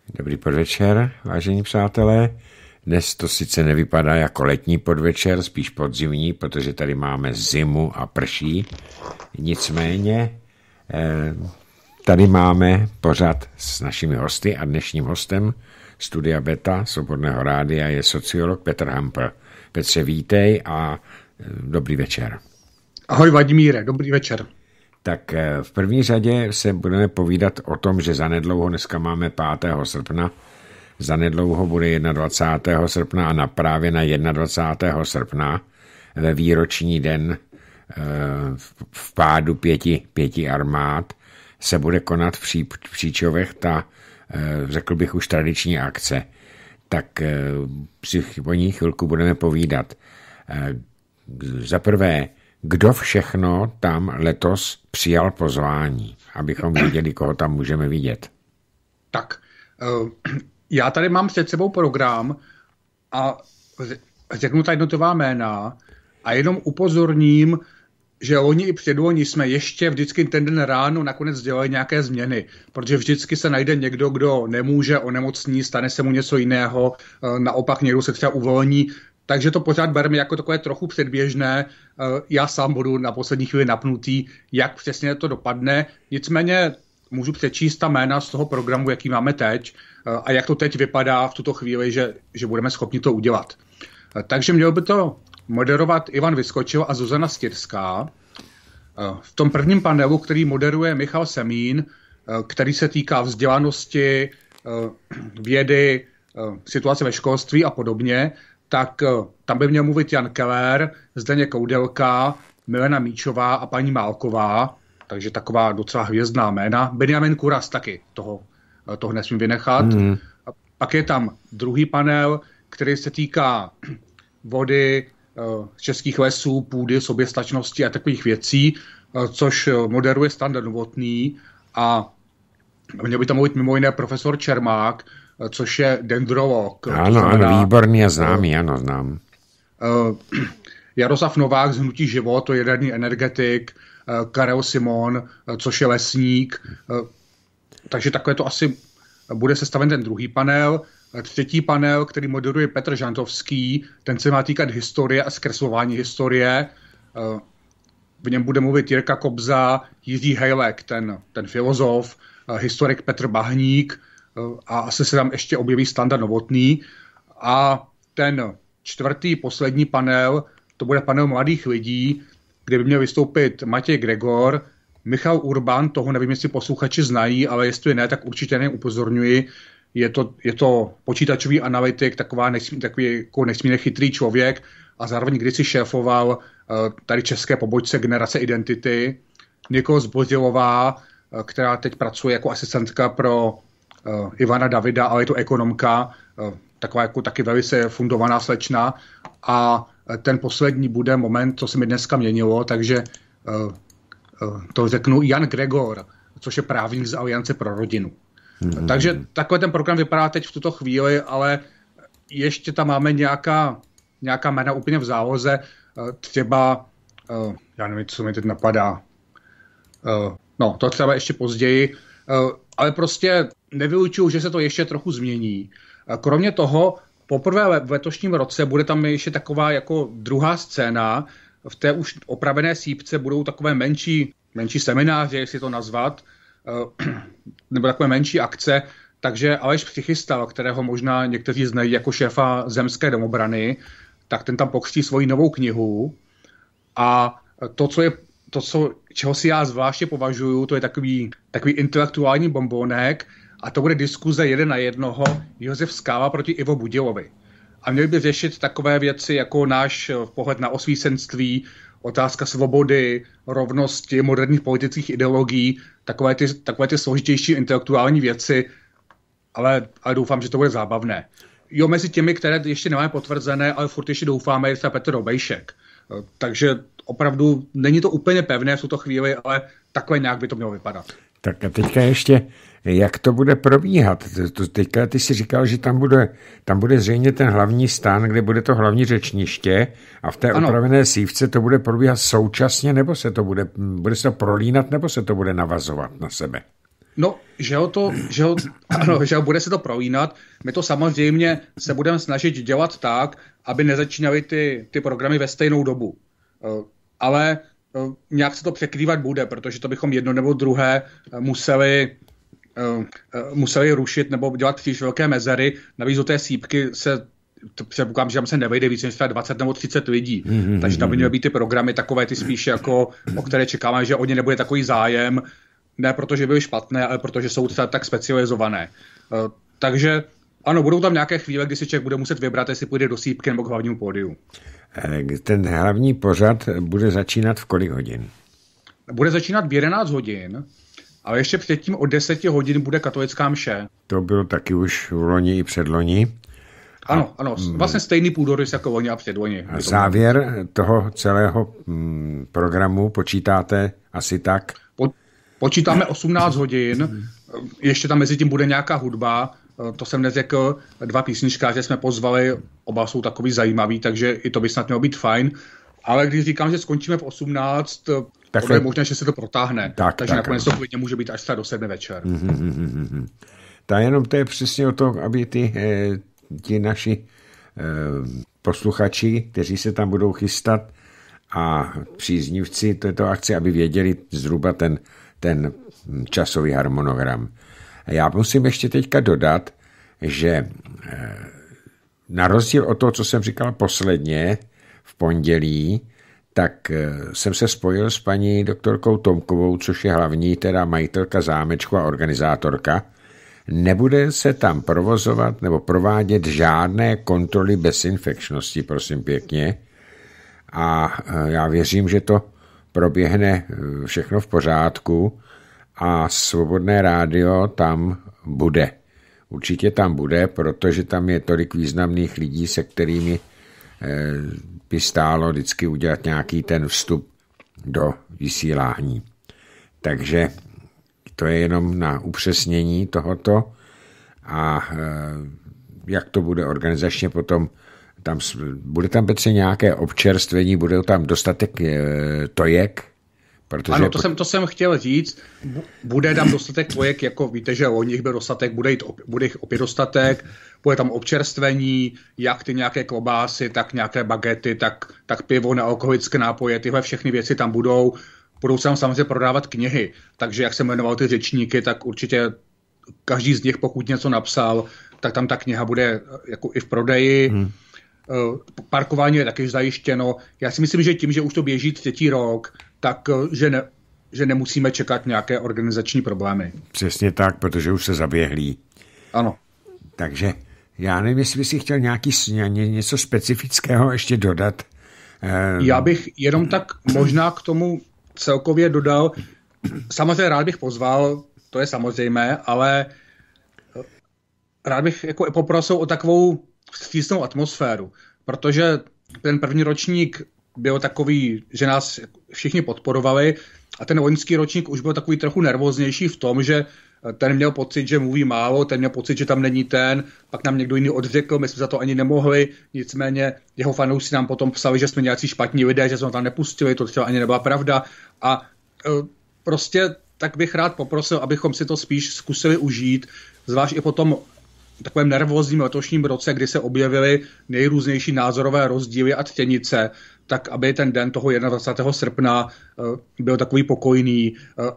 Dobrý podvečer, vážení přátelé. Dnes to sice nevypadá jako letní podvečer, spíš podzimní, protože tady máme zimu a prší. Nicméně tady máme pořad s našimi hosty a dnešním hostem Studia Beta Svobodného rádia je sociolog Petr Hampl. Petře, vítej a dobrý večer. Ahoj Vladimíre, dobrý večer. Tak v první řadě se budeme povídat o tom, že zanedlouho, dneska máme 5. srpna, zanedlouho bude 21. srpna a právě na 21. srpna ve výroční den v pádu pěti armád se bude konat v Příčovech ta, řekl bych, už tradiční akce. Tak si o ní chvilku budeme povídat. Za prvé, kdo všechno tam letos přijal pozvání, abychom věděli, koho tam můžeme vidět? Tak, já tady mám před sebou program a řeknu ta jednotlivá jména a jenom upozorním, že loni i předloni jsme ještě vždycky ten den ráno nakonec dělali nějaké změny, protože vždycky se najde někdo, kdo nemůže, onemocní, stane se mu něco jiného, naopak někdo se třeba uvolní, takže to pořád bereme jako takové trochu předběžné. Já sám budu na poslední chvíli napnutý, jak přesně to dopadne. Nicméně můžu přečíst ta jména z toho programu, jaký máme teď a jak to teď vypadá v tuto chvíli, že budeme schopni to udělat. Takže měl by to moderovat Ivan Vyskočil a Zuzana Styrská. V tom prvním panelu, který moderuje Michal Semín, který se týká vzdělanosti, vědy, situace ve školství a podobně, tak tam by měl mluvit Jan Keller, Zdeněk Koudelka, Milena Míčová a paní Málková, takže taková docela hvězdná jména. Benjamin Kuras taky, toho nesmím vynechat. A pak je tam druhý panel, který se týká vody, českých lesů, půdy, soběstačnosti a takových věcí, což moderuje Standa Novotný a měl by tam mluvit mimo jiné profesor Čermák, což je dendrolog. Ano, výborný a známý, ano, znám. Jaroslav Novák z Hnutí Život, to je jaderný energetik, Karel Simon, což je lesník. Takže takhle to asi bude sestaven ten druhý panel. Třetí panel, který moderuje Petr Žantovský, ten se má týkat historie a zkreslování historie. V něm bude mluvit Jirka Kobza, Jiří Hejlek, ten filozof, historik Petr Bahník, a asi se tam ještě objeví Standa Novotný. A ten čtvrtý, poslední panel, to bude panel mladých lidí, kde by měl vystoupit Matěj Gregor, Michal Urban, toho nevím, jestli posluchači znají, ale jestli ne, tak určitě neupozorňuji. Je to počítačový analytik, takový jako nesmírně chytrý člověk a zároveň kdysi šéfoval tady české pobočce Generace Identity. Nikol Zbozilová, která teď pracuje jako asistentka pro Ivana Davida, ale je to ekonomka, taková jako taky velice fundovaná slečna. A ten poslední bude moment, co se mi dneska měnilo, takže to řeknu Jan Gregor, což je právník z Aliance pro rodinu. Takže takhle ten program vypadá teď v tuto chvíli, ale ještě tam máme nějaká jména úplně v záloze, třeba, já nevím, co mi teď napadá, to třeba ještě později, ale prostě nevylučuju, že se to ještě trochu změní. Kromě toho, poprvé v letošním roce bude tam ještě taková jako druhá scéna, v té už opravené sípce budou takové menší semináře, jestli to nazvat, nebo takové menší akce, takže Aleš Přichystal, kterého možná někteří znají jako šéfa Zemské domobrany, tak ten tam pokřtí svoji novou knihu a čeho si já zvláště považuju, to je takový intelektuální bombónek a to bude diskuze 1 na 1 Josef Skála proti Ivo Budilovi. A měli by řešit takové věci jako náš pohled na osvícenství, otázka svobody, rovnosti, moderních politických ideologií, takové ty složitější intelektuální věci, ale doufám, že to bude zábavné. Jo, mezi těmi, které ještě nemáme potvrzené, ale furt ještě doufáme, je třeba Petr Obejšek. Takže opravdu není to úplně pevné v tuto chvíli, ale takhle nějak by to mělo vypadat. Tak a teďka ještě, jak to bude probíhat? Teďka ty si říkal, že tam bude zřejmě ten hlavní stán, kde bude to hlavní řečniště a v té opravené sívce to bude probíhat současně, nebo se to bude se to prolínat, nebo se to bude navazovat na sebe? No, že ho bude se to prolínat. My to samozřejmě se budeme snažit dělat tak, aby nezačínaly ty programy ve stejnou dobu. Ale nějak se to překrývat bude, protože to bychom jedno nebo druhé museli rušit nebo dělat příliš velké mezery. Navíc do té sípky předpokládám, že tam se nevejde víc než 20 nebo 30 lidí. Takže tam by měly být ty programy takové, ty spíš jako, o které čekáme, že o ně nebude takový zájem, ne protože byly špatné, ale protože jsou tak specializované. Takže ano, budou tam nějaké chvíle, kdy si člověk bude muset vybrat, jestli půjde do sípky nebo k hlavnímu pódiu. Ten hlavní pořad bude začínat v kolik hodin? Bude začínat v 11 hodin, ale ještě předtím od 10 hodin bude katolická mše. To bylo taky už v loni i předloni. Ano, vlastně stejný půdorys jako loni a předloni. A závěr toho celého programu počítáte asi tak? Počítáme 18 hodin, ještě tam mezi tím bude nějaká hudba, to jsem neřekl, 2 písničkáře jsme pozvali, oba jsou takový zajímavý, takže i to by snad mělo být fajn. Ale když říkám, že skončíme v 18, to je možné, že se to protáhne. Takže nakonec to klidně může být až do 7 večer. To je přesně o to, aby ti naši posluchači, kteří se tam budou chystat a příznivci této akce, aby věděli zhruba ten časový harmonogram. Já musím ještě teďka dodat, že na rozdíl od toho, co jsem říkal posledně v pondělí, tak jsem se spojil s paní doktorkou Tomkovou, což je hlavní teda majitelka zámečku a organizátorka. Nebude se tam provozovat nebo provádět žádné kontroly bezinfekčnosti, prosím pěkně. A já věřím, že to proběhne všechno v pořádku a Svobodné rádio tam bude. Určitě tam bude, protože tam je tolik významných lidí, se kterými by stálo vždycky udělat nějaký ten vstup do vysílání. Takže to je jenom na upřesnění tohoto a jak to bude organizačně potom, bude tam Petře nějaké občerstvení, bude tam dostatek tojek? Protože ano, to jsem chtěl říct. Bude tam dostatek tojek, jako víte, že o nich byl dostatek, bude jich opět dostatek, bude tam občerstvení, jak ty nějaké klobásy, tak nějaké bagety, tak pivo, nealkoholické nápoje, tyhle všechny věci tam budou. Budou se tam samozřejmě prodávat knihy, takže jak jsem jmenoval ty řečníky, tak určitě každý z nich, pokud něco napsal, tak tam ta kniha bude jako i v prodeji. Parkování je taky zajištěno. Já si myslím, že tím, že už to běží 3. rok, tak že nemusíme čekat nějaké organizační problémy. Přesně tak, protože už se zaběhlí. Ano. Takže já nevím, jestli jsi chtěl něco specifického ještě dodat. Já bych jenom tak možná k tomu celkově dodal, samozřejmě rád bych pozval, to je samozřejmé, ale rád bych jako poprosil o takovou vstřícnou atmosféru, protože ten první ročník byl takový, že nás všichni podporovali a ten loňský ročník už byl takový trochu nervóznější v tom, že ten měl pocit, že mluví málo, ten měl pocit, že tam není ten, pak nám někdo jiný odřekl, my jsme za to ani nemohli, nicméně jeho fanoušci nám potom psali, že jsme nějací špatní lidé, že jsme tam nepustili, to třeba ani nebyla pravda a prostě tak bych rád poprosil, abychom si to spíš zkusili užít, zvlášť i potom takovém nervózním letošním roce, kdy se objevily nejrůznější názorové rozdíly a třenice, tak aby ten den toho 21. srpna byl takový pokojný.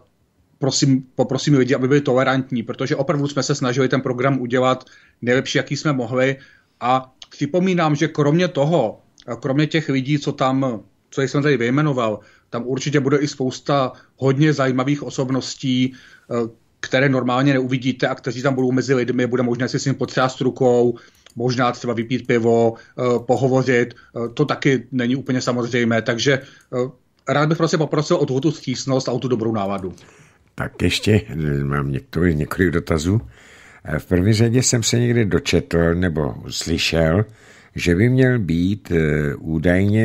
Poprosím lidi, aby byli tolerantní, protože opravdu jsme se snažili ten program udělat nejlepší, jaký jsme mohli. A připomínám, že kromě těch lidí, co jsem tady vyjmenoval, tam určitě bude i spousta hodně zajímavých osobností, které normálně neuvidíte a kteří tam budou mezi lidmi, bude možné si s ním potřást rukou, možná třeba vypít pivo, pohovořit, to taky není úplně samozřejmé, takže rád bych prostě poprosil o tu vstřícnost a o tu dobrou náladu. Tak ještě mám několik dotazů. V první řadě jsem se někde dočetl nebo slyšel, že by měl být údajně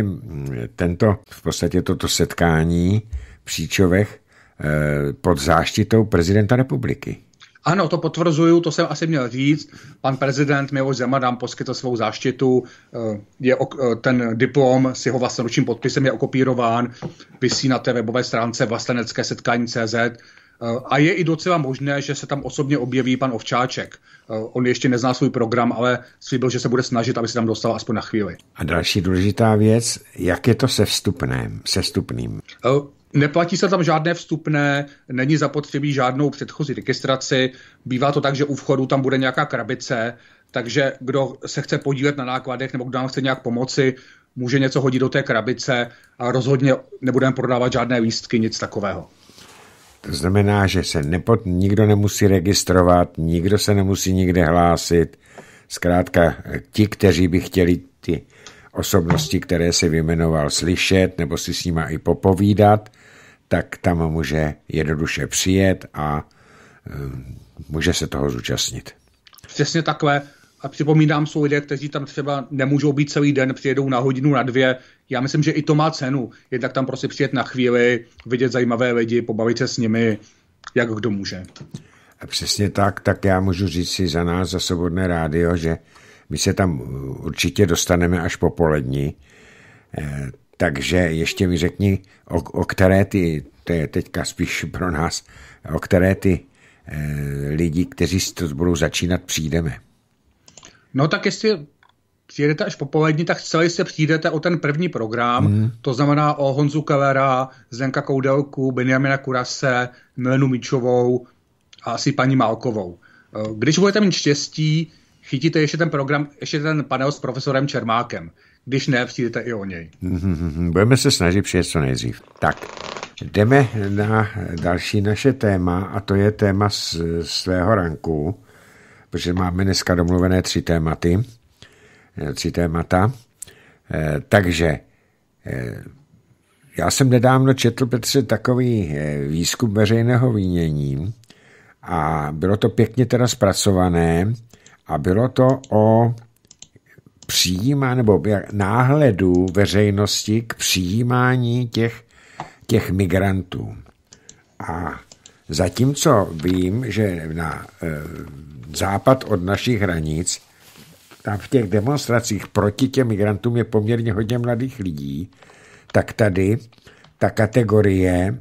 v podstatě toto setkání v Příčovech pod záštitou prezidenta republiky. Ano, to potvrzuju, to jsem asi měl říct. Pan prezident Miloš Zeman nám poskytl svou záštitu. Ten diplom s jeho vlastnoručním podpisem je okopírován, visí na té webové stránce vlastenecké setkání.cz. A je i docela možné, že se tam osobně objeví pan Ovčáček. On ještě nezná svůj program, ale slíbil, že se bude snažit, aby se tam dostal aspoň na chvíli. A další důležitá věc, jak je to se vstupným? Neplatí se tam žádné vstupné, není zapotřebí žádnou předchozí registraci. Bývá to tak, že u vchodu tam bude nějaká krabice, takže kdo se chce podílet na nákladech nebo kdo nám chce nějak pomoci, může něco hodit do té krabice a rozhodně nebudeme prodávat žádné lístky, nic takového. To znamená, že se nikdo nemusí registrovat, nikdo se nemusí nikde hlásit. Zkrátka ti, kteří by chtěli ty osobnosti, které se vyjmenoval, slyšet nebo si s nima i popovídat, tak tam může jednoduše přijet a může se toho zúčastnit. Přesně takhle. A připomínám, jsou lidé, kteří tam třeba nemůžou být celý den, přijedou na hodinu, na 2. Já myslím, že i to má cenu. Jednak tam prostě přijet na chvíli, vidět zajímavé lidi, pobavit se s nimi, jak kdo může. A přesně tak já můžu říct si za nás, za Svobodné rádio, že my se tam určitě dostaneme až popolední. Takže ještě mi řekni, o které to je teďka spíš pro nás, o které ty lidi, kteří to budou začínat, přijdeme. No tak jestli přijedete až popolední, tak celý se přijdete o ten první program, to znamená o Honzu Kellera, Zdenka Koudelku, Benjamina Kurase, Milenu Míčovou a asi paní Málkovou. Když budete mít štěstí, chytíte ještě ten program, ještě ten panel s profesorem Čermákem. Když ne, přijdete i o něj. Budeme se snažit přijet co nejdřív. Tak, jdeme na další naše téma a to je téma svého ranku, protože máme dneska domluvené 3 témata. Takže já jsem nedávno četl, Petře, takový výzkum veřejného mínění a bylo to pěkně teda zpracované a bylo to o náhledu veřejnosti k přijímání těch migrantů. A zatímco vím, že na západ od našich hranic, tam v těch demonstracích proti těm migrantům je poměrně hodně mladých lidí, tak tady ta kategorie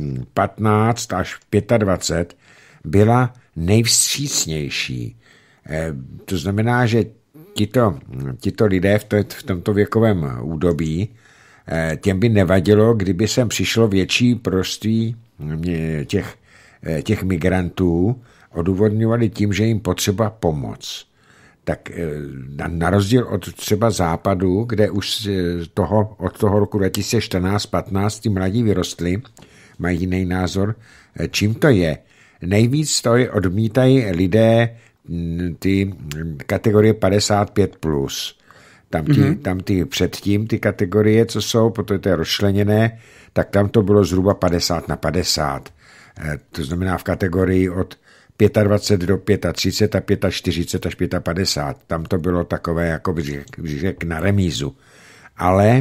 15 až 25 byla nejvstřícnější. To znamená, že tito lidé v tomto věkovém údobí, těm by nevadilo, kdyby sem přišlo větší množství těch migrantů, odůvodňovali tím, že jim potřeba pomoc. Tak na rozdíl od třeba západu, kde už od toho roku 2014-15 ty mladí vyrostli, mají jiný názor, čím to je? Nejvíc to odmítají lidé ty kategorie 55+. Tam ty předtím ty kategorie, co jsou, protože to je rozčleněné, tak tam to bylo zhruba 50/50. To znamená v kategorii od 25 do 35 a 45 až 55. Tam to bylo takové, jako bych řekl, na remízu. Ale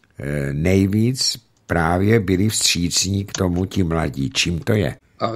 nejvíc právě byli vstřícní k tomu ti mladí. Čím to je?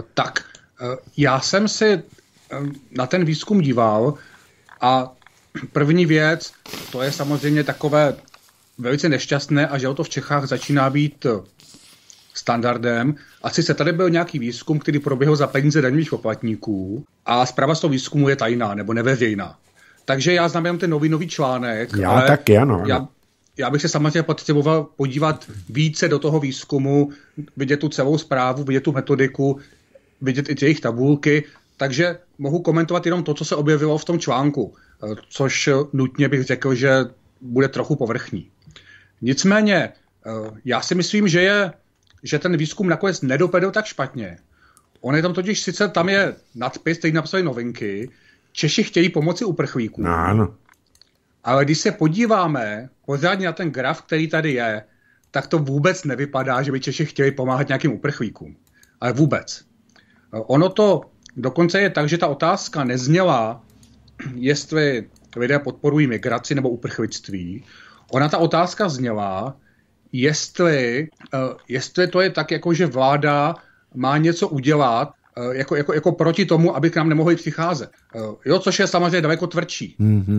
Já jsem si na ten výzkum díval a první věc, to je samozřejmě takové velice nešťastné a že to v Čechách začíná být standardem. A sice tady byl nějaký výzkum, který proběhl za peníze daňových poplatníků a zpráva z toho výzkumu je tajná nebo neveřejná. Takže já znám jenom ten nový článek. Já taky, ano. Já bych se samozřejmě potřeboval podívat více do toho výzkumu, vidět tu celou zprávu, vidět tu metodiku, vidět i jejich tabulky, takže mohu komentovat jenom to, co se objevilo v tom článku, což nutně bych řekl, že bude trochu povrchní. Nicméně, já si myslím, že ten výzkum nakonec nedopadl tak špatně. On je tam totiž, sice tam je nadpis, který napsali Novinky, Češi chtějí pomoci uprchlíkům. No, ano. Ale když se podíváme pořádně na ten graf, který tady je, tak to vůbec nevypadá, že by Češi chtěli pomáhat nějakým uprchlíkům. Ale vůbec. Ono to dokonce je tak, že ta otázka nezněla, jestli lidé podporují migraci nebo uprchlictví. Ona ta otázka zněla, jestli to je tak, jako že vláda má něco udělat jako proti tomu, aby k nám nemohli přicházet. Což je samozřejmě daleko tvrdší.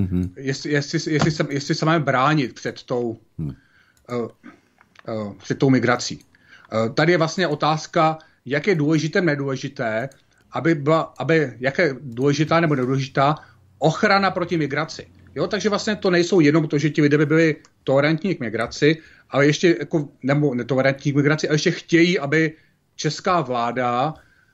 Jestli se máme bránit před tou migrací. Tady je vlastně otázka, jak je důležité, nedůležité, jak je důležitá nebo nedůležitá ochrana proti migraci. Jo, takže vlastně to nejsou jenom to, že ti lidé by byli tolerantní k migraci, ale ještě jako, nebo netolerantní k migraci, ale ještě chtějí, aby česká vláda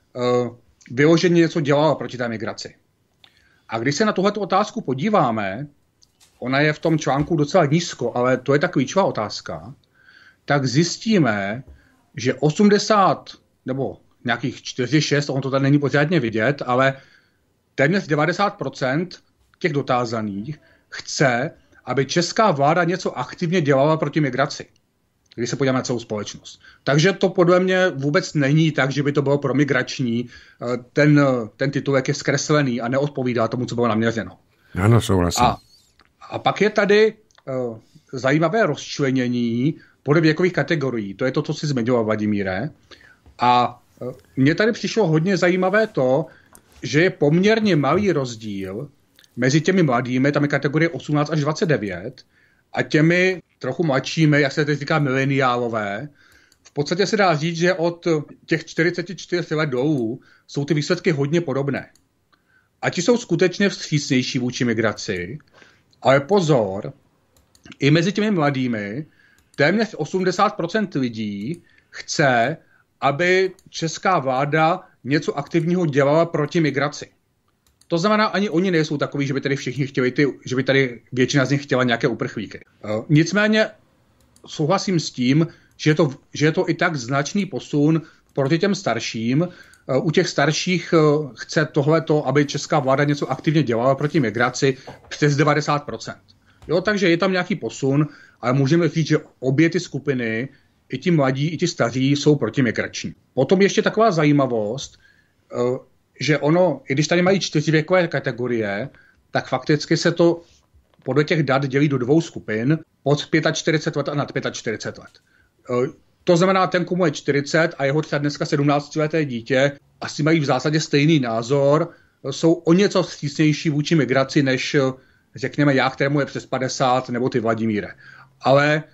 vyloženě něco dělala proti té migraci. A když se na tuhletu otázku podíváme, ona je v tom článku docela nízko, ale to je ta klíčová otázka, tak zjistíme, že 80 nebo nějakých 4-6, on to tady není pořádně vidět, ale téměř 90% těch dotázaných chce, aby česká vláda něco aktivně dělala proti migraci, když se podíváme na celou společnost. Takže to podle mě vůbec není tak, že by to bylo promigrační. Ten titulek je zkreslený a neodpovídá tomu, co bylo naměřeno. Ano, souhlasím. A pak je tady zajímavé rozčlenění podle věkových kategorií. To je to, co jsi zmiňoval, Vladimíre. A mně tady přišlo hodně zajímavé to, že je poměrně malý rozdíl mezi těmi mladými, tam je kategorie 18 až 29, a těmi trochu mladšími, jak se teď říká, mileniálové. V podstatě se dá říct, že od těch 44 let dolů jsou ty výsledky hodně podobné. A ti jsou skutečně vstřícnější vůči migraci, ale pozor, i mezi těmi mladými téměř 80% lidí chce, aby česká vláda něco aktivního dělala proti migraci. To znamená, ani oni nejsou takoví, že by tady všichni chtěli, že by tady většina z nich chtěla nějaké uprchlíky. Nicméně souhlasím s tím, že je to i tak značný posun proti těm starším. U těch starších chce tohleto, aby česká vláda něco aktivně dělala proti migraci, přes 90%. Jo, takže je tam nějaký posun, ale můžeme říct, že obě ty skupiny, i ti mladí, i ti staří, jsou protimigrační. Potom ještě taková zajímavost, že ono, i když tady mají 4 věkové kategorie, tak fakticky se to podle těch dat dělí do 2 skupin, od 45 let a nad 45 let. To znamená, ten, komu je 40 a jeho třeba dneska 17leté dítě, asi mají v zásadě stejný názor, jsou o něco vstřícnější vůči migraci, než řekněme já, kterému je přes 50, nebo ty, Vladimíre. Ale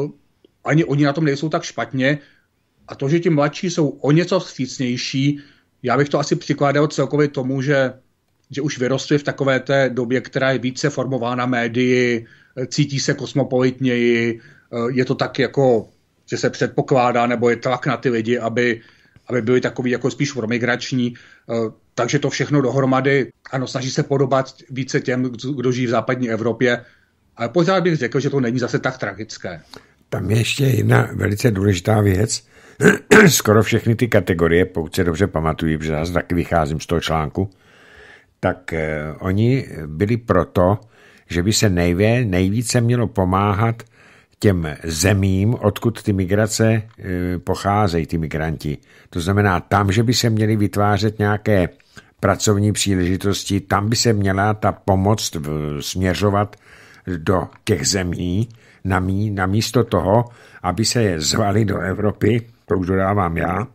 ani oni na tom nejsou tak špatně, a to, že ti mladší jsou o něco vstřícnější, já bych to asi přikládal celkově tomu, že už vyrostli v takové té době, která je více formována médii, cítí se kosmopolitněji, je to tak jako, že se předpokládá, nebo je tlak na ty lidi, aby byli takový jako spíš promigrační, takže to všechno dohromady, ano, snaží se podobat více těm, kdo žijí v západní Evropě, ale pořád bych řekl, že to není zase tak tragické. Tam je ještě jedna velice důležitá věc. Skoro všechny ty kategorie, pokud se dobře pamatuju, protože já taky vycházím z toho článku, tak oni byli proto, že by se nejvíce mělo pomáhat těm zemím, odkud ty migrace pocházejí, ty migranti. To znamená tam, že by se měly vytvářet nějaké pracovní příležitosti, tam by se měla ta pomoc směřovat do těch zemí, namísto toho, aby se je zvali do Evropy, to už dodávám já,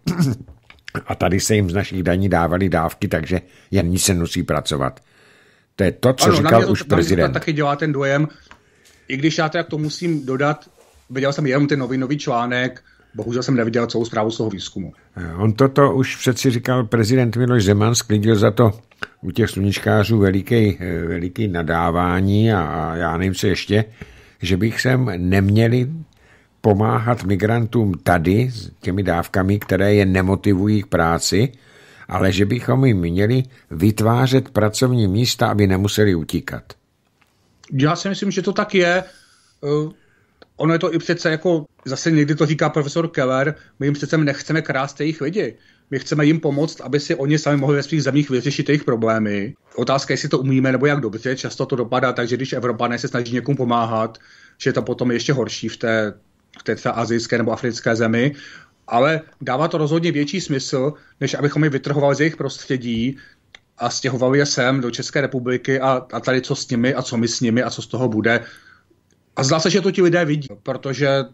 a tady se jim z našich daní dávaly dávky, takže jen ní se musí pracovat. To je to, co říkal už prezident. To taky dělá ten dojem, i když já teda to musím dodat, viděl jsem jenom ten nový článek, bohužel jsem neviděl celou zprávu z toho výzkumu. On toto už přeci říkal prezident Miloš Zeman, sklidil za to u těch sluníčkářů veliký nadávání a já nevím co ještě, že bych sem neměli pomáhat migrantům tady s těmi dávkami, které je nemotivují k práci, ale že bychom jim měli vytvářet pracovní místa, aby nemuseli utíkat. Já si myslím, že to tak je. Ono je to i přece jako, zase někdy to říká profesor Keller, my jim přece nechceme krást jejich lidi. My chceme jim pomoct, aby si oni sami mohli ve svých zemích vyřešit jejich problémy. Otázka, jestli to umíme nebo jak dobře, často to dopadá, takže když Evropané se snaží někomu pomáhat, že je to potom ještě horší v té třeba asijské nebo africké zemi, ale dává to rozhodně větší smysl, než abychom je vytrhovali z jejich prostředí a stěhovali je sem do České republiky a tady co s nimi a co my s nimi a co z toho bude. A zdá se, že to ti lidé vidí, protože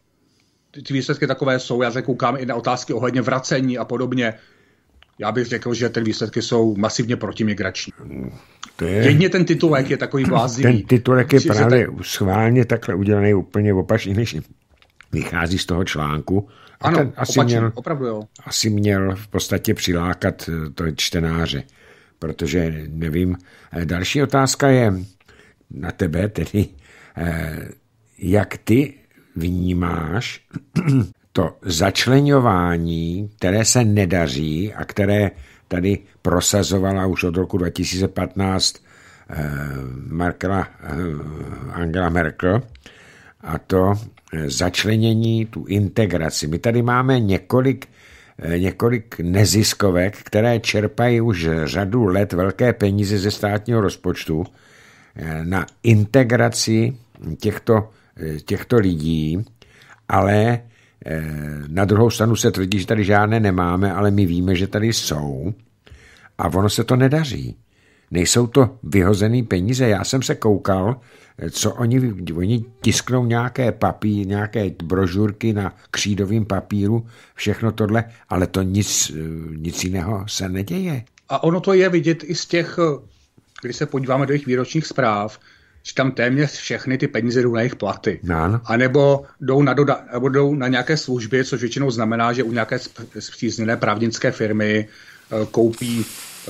ty výsledky takové jsou, já se koukám i na otázky ohledně vracení a podobně. Já bych řekl, že ty výsledky jsou masivně protimigrační. Jedně ten titulek je takový bláznivý. Ten titulek je právě schválně takhle udělaný úplně opačně, než vychází z toho článku Ano, opravdu jo. Asi měl v podstatě přilákat to čtenáře, protože nevím. Další otázka je na tebe, tedy jak ty vnímáš to začleňování, které se nedaří a které tady prosazovala už od roku 2015 Angela Merkel, a to začlenění, tu integraci. My tady máme několik neziskovek, které čerpají už řadu let velké peníze ze státního rozpočtu na integraci těchto lidí, ale na druhou stranu se tvrdí, že tady žádné nemáme, ale my víme, že tady jsou a ono se to nedaří. Nejsou to vyhozený peníze. Já jsem se koukal, co oni tisknou nějaké brožurky na křídovém papíru, všechno tohle, ale to nic jiného se neděje. A ono to je vidět i z těch, když se podíváme do jejich výročních zpráv, že tam téměř všechny ty peníze jdou na jejich platy. No. A nebo jdou na nějaké služby, což většinou znamená, že u nějaké spřízněné právnické firmy koupí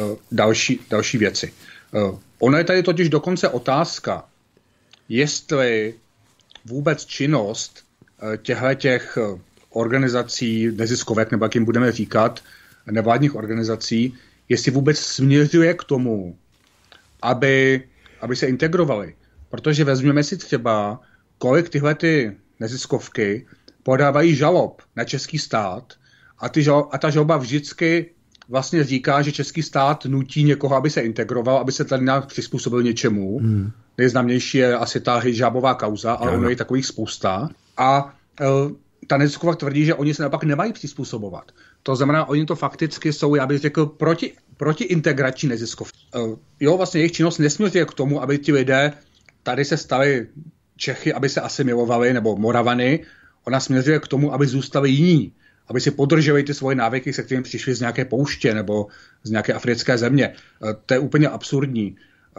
další věci. Ono je tady totiž dokonce otázka, jestli vůbec činnost těch organizací, neziskovek, nebo jak jim budeme říkat, nevládních organizací, jestli vůbec směřuje k tomu, aby se integrovali. Protože vezměme si třeba, kolik tyhle ty neziskovky podávají žalob na český stát a ta žaloba vždycky vlastně říká, že český stát nutí někoho, aby se integroval, aby se tady nějak přizpůsobil něčemu. Nejznámější je asi ta hijabová kauza, ale ono je takových spousta. A ta neziskovka tvrdí, že oni se naopak nemají přizpůsobovat. To znamená, oni to fakticky jsou, já bych řekl, protiintegrační neziskovky. Vlastně jejich činnost nesměřuje k tomu, aby ti lidé tady se stali Čechy, aby se asimilovali, nebo Moravany. Ona směřuje k tomu, aby zůstali jiní, aby si podrželi ty svoje návyky, se kterými přišli z nějaké pouště nebo z nějaké africké země. To je úplně absurdní.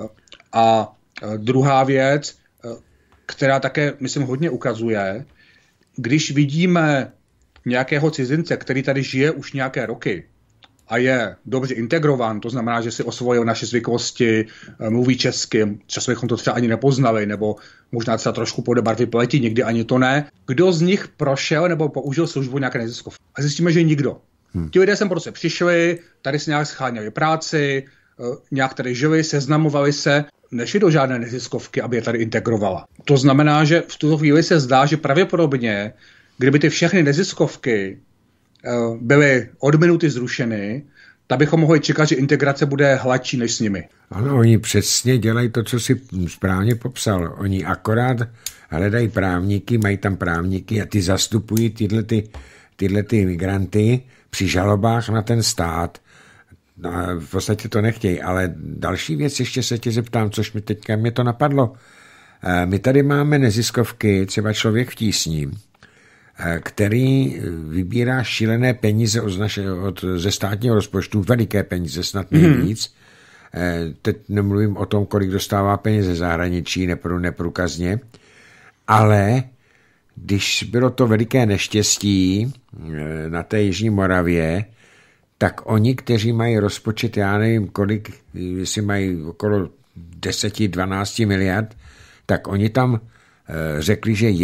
A druhá věc, která také, myslím, hodně ukazuje, když vidíme nějakého cizince, který tady žije už nějaké roky a je dobře integrován, to znamená, že si osvojil naše zvyklosti, mluví česky, často bychom to třeba ani nepoznali, nebo možná třeba trošku podle barvy pleti, někdy ani to ne. Kdo z nich prošel nebo použil službu nějaké neziskovky? A zjistíme, že nikdo. Ti lidé sem prostě přišli, tady si nějak scháněli práci, nějak tady žili, seznamovali se, nešli do žádné neziskovky, aby je tady integrovala. To znamená, že v tuto chvíli se zdá, že pravděpodobně, kdyby ty všechny neziskovky byly od minuty zrušeny, tak bychom mohli čekat, že integrace bude hladší než s nimi. Ano, oni přesně dělají to, co si správně popsal. Oni akorát hledají právníky, mají tam právníky a ty zastupují tyhle migranty při žalobách na ten stát. No, v podstatě to nechtějí, ale další věc, ještě se tě zeptám, což mě to napadlo. My tady máme neziskovky, třeba Člověk v tísni, který vybírá šílené peníze ze státního rozpočtu, veliké peníze, snad nejvíc. Teď nemluvím o tom, kolik dostává peněz ze zahraničí, neprůkazně, ale když bylo to veliké neštěstí na té Jižní Moravě, tak oni, kteří mají rozpočet, já nevím kolik, jestli mají okolo 10-12 miliard, tak oni tam řekli, že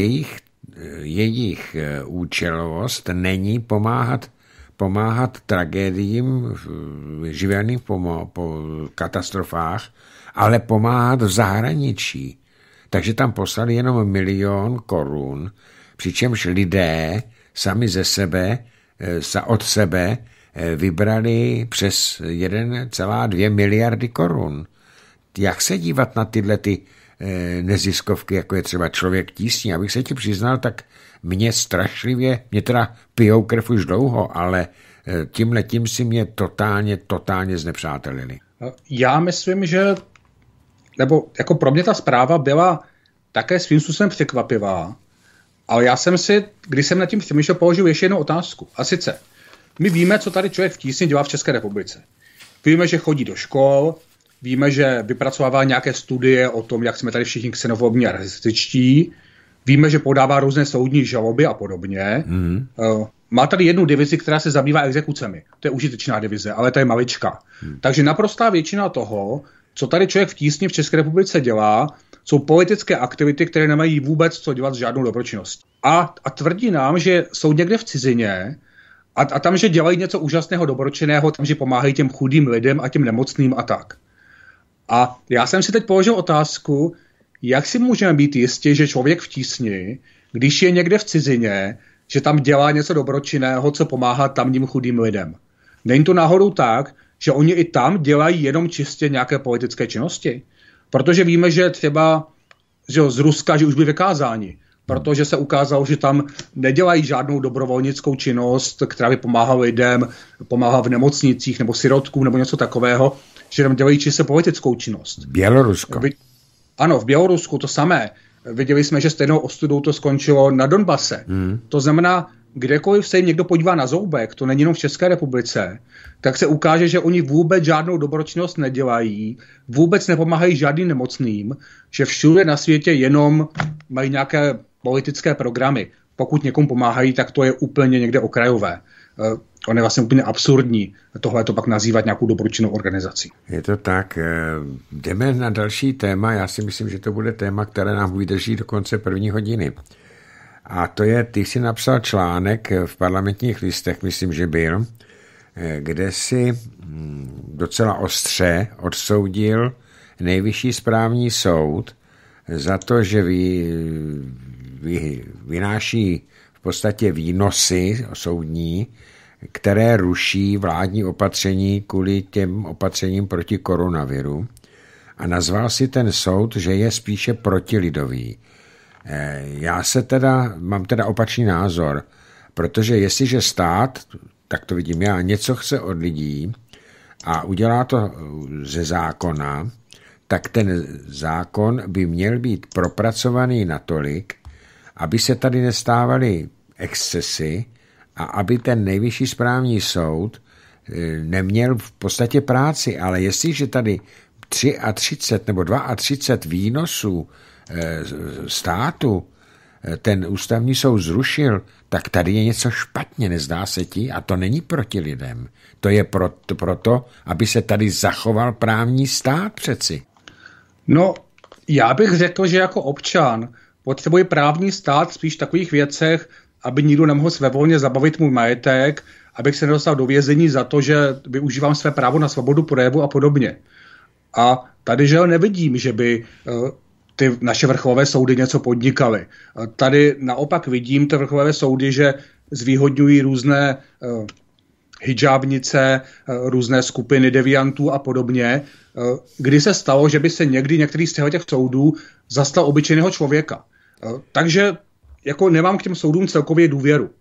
jejich účelovost není pomáhat tragédiím, živelným po katastrofách, ale pomáhat v zahraničí. Takže tam poslali jenom 1 000 000 korun, přičemž lidé sami od sebe vybrali přes 1,2 miliardy korun. Jak se dívat na tyhle neziskovky, jako je třeba Člověk tísní? Abych se ti přiznal, tak mě teda pijou krev už dlouho, ale tímhletím si mě totálně znepřátelili. Já myslím, že nebo jako pro mě ta zpráva byla také svým způsobem překvapivá, ale já jsem si, když jsem nad tím přemýšlel, položil ještě jednu otázku. A sice, my víme, co tady Člověk v tísni dělá v České republice. Víme, že chodí do škol, víme, že vypracovává nějaké studie o tom, jak jsme tady všichni xenofobní a rasističtí. Víme, že podává různé soudní žaloby a podobně. má tady jednu divizi, která se zabývá exekucemi. To je užitečná divize, ale to je malička. Takže naprostá většina toho, co tady člověk v tísni v České republice dělá, jsou politické aktivity, které nemají vůbec co dělat s žádnou dobročinností. A tvrdí nám, že jsou někde v cizině a tam, že dělají něco úžasného, dobročinného, tam, že pomáhají těm chudým lidem a těm nemocným a tak. A já jsem si teď položil otázku, jak si můžeme být jistí, že člověk v tísni, když je někde v cizině, že tam dělá něco dobročinného, co pomáhá tamním chudým lidem. Není to náhodou tak, že oni i tam dělají jenom čistě nějaké politické činnosti? Protože víme, že třeba že z Ruska, že už byli vykázáni, protože se ukázalo, že tam nedělají žádnou dobrovolnickou činnost, která by pomáhala lidem, pomáhala v nemocnicích nebo sirotkům nebo něco takového, že tam dělají čistě politickou činnost. Bělorusko. Ano, v Bělorusku to samé. Viděli jsme, že stejnou ostudou to skončilo na Donbase. To znamená, kdekoliv se jim někdo podívá na zoubek, to není jenom v České republice, tak se ukáže, že oni vůbec žádnou dobročinnost nedělají, vůbec nepomáhají žádným nemocným, že všude na světě jenom mají nějaké politické programy. Pokud někomu pomáhají, tak to je úplně někde okrajové. On je vlastně úplně absurdní tohle to pak nazývat nějakou dobročinnou organizací. Je to tak. Jdeme na další téma. Já si myslím, že to bude téma, které nám vydrží do konce první hodiny. A to je, ty jsi napsal článek v Parlamentních listech, myslím, že byl, kde si docela ostře odsoudil Nejvyšší správní soud za to, že vynáší v podstatě výnosy soudní, které ruší vládní opatření kvůli těm opatřením proti koronaviru, a nazval si ten soud, že je spíše protilidový. Já mám opačný názor, protože jestliže stát, tak to vidím já, něco chce od lidí a udělá to ze zákona, tak ten zákon by měl být propracovaný natolik, aby se tady nestávaly excesy a aby ten Nejvyšší správní soud neměl v podstatě práci. Ale jestliže tady 33 nebo 32 výnosů státu ten ústavní soud zrušil, tak tady je něco špatně, nezdá se ti? A to není proti lidem. To je proto, aby se tady zachoval právní stát přeci. No, já bych řekl, že jako občan potřebuji právní stát spíš v takových věcech, aby nikdo nemohl svévolně zabavit můj majetek, abych se nedostal do vězení za to, že využívám své právo na svobodu projevu a podobně. A tady že nevidím, že by ty naše vrcholové soudy něco podnikaly. Tady naopak vidím ty vrcholové soudy, že zvýhodňují různé hijabnice, různé skupiny deviantů a podobně. Kdy se stalo, že by se někdy některý z těch soudů zastal obyčejného člověka. Takže jako nemám k těm soudům celkově důvěru.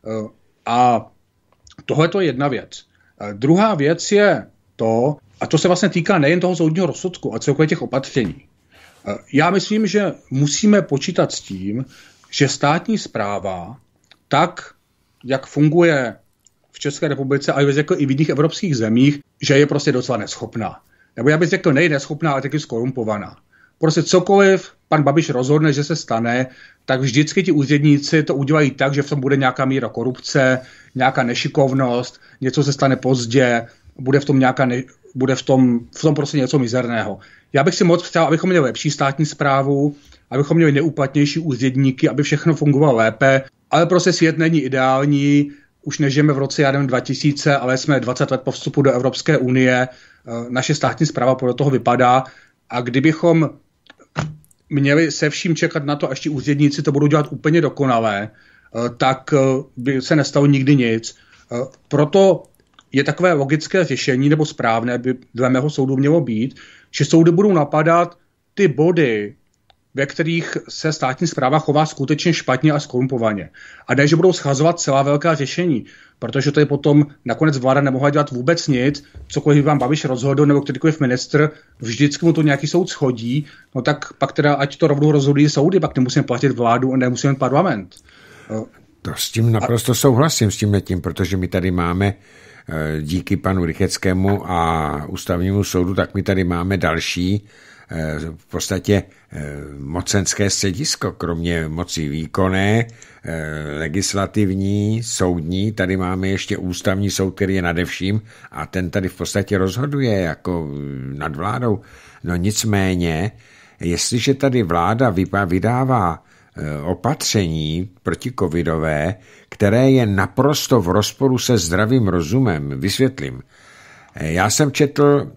A tohle to je jedna věc. Druhá věc je to, a to se vlastně týká nejen toho soudního rozsudku, a celkově těch opatření. Já myslím, že musíme počítat s tím, že státní správa, tak, jak funguje v České republice, a řekl i v jiných evropských zemích, že je prostě docela neschopná. Nebo já bych řekl neschopná, ale taky skorumpovaná. Prostě cokoliv pan Babiš rozhodne, že se stane, tak vždycky ti úředníci to udělají tak, že v tom bude nějaká míra korupce, nějaká nešikovnost, něco se stane pozdě, bude v tom prostě něco mizerného. Já bych si moc přál, abychom měli lepší státní správu, abychom měli neúplatnější úředníky, aby všechno fungovalo lépe, ale prostě svět není ideální, už nežijeme v roce 2000, ale jsme 20 let po vstupu do Evropské unie, naše státní správa podle toho vypadá, a kdybychom měli se vším čekat na to, až ti úředníci to budou dělat úplně dokonale, tak by se nestalo nikdy nic. Proto je takové logické řešení, nebo správné, by dle mého soudu mělo být, že soudy budou napadat ty body, ve kterých se státní správa chová skutečně špatně a skorumpovaně. A ne, že budou schazovat celá velká řešení, protože to je potom nakonec vláda nemohla dělat vůbec nic, cokoliv vám Babiš rozhodl, nebo kterýkoliv ministr, vždycky mu to nějaký soud schodí, no tak pak teda ať to rovnou rozhodují soudy, pak nemusíme platit vládu a nemusíme parlament. To s tím naprosto souhlasím s tímhletím, protože my tady máme díky panu Rycheckému a ústavnímu soudu, tak my tady máme další v podstatě mocenské středisko, kromě moci výkonné, legislativní, soudní, tady máme ještě ústavní soud, který je nade vším a ten tady v podstatě rozhoduje jako nad vládou. No nicméně, jestliže tady vláda vydává opatření protikovidové, které je naprosto v rozporu se zdravým rozumem, vysvětlím. Já jsem četl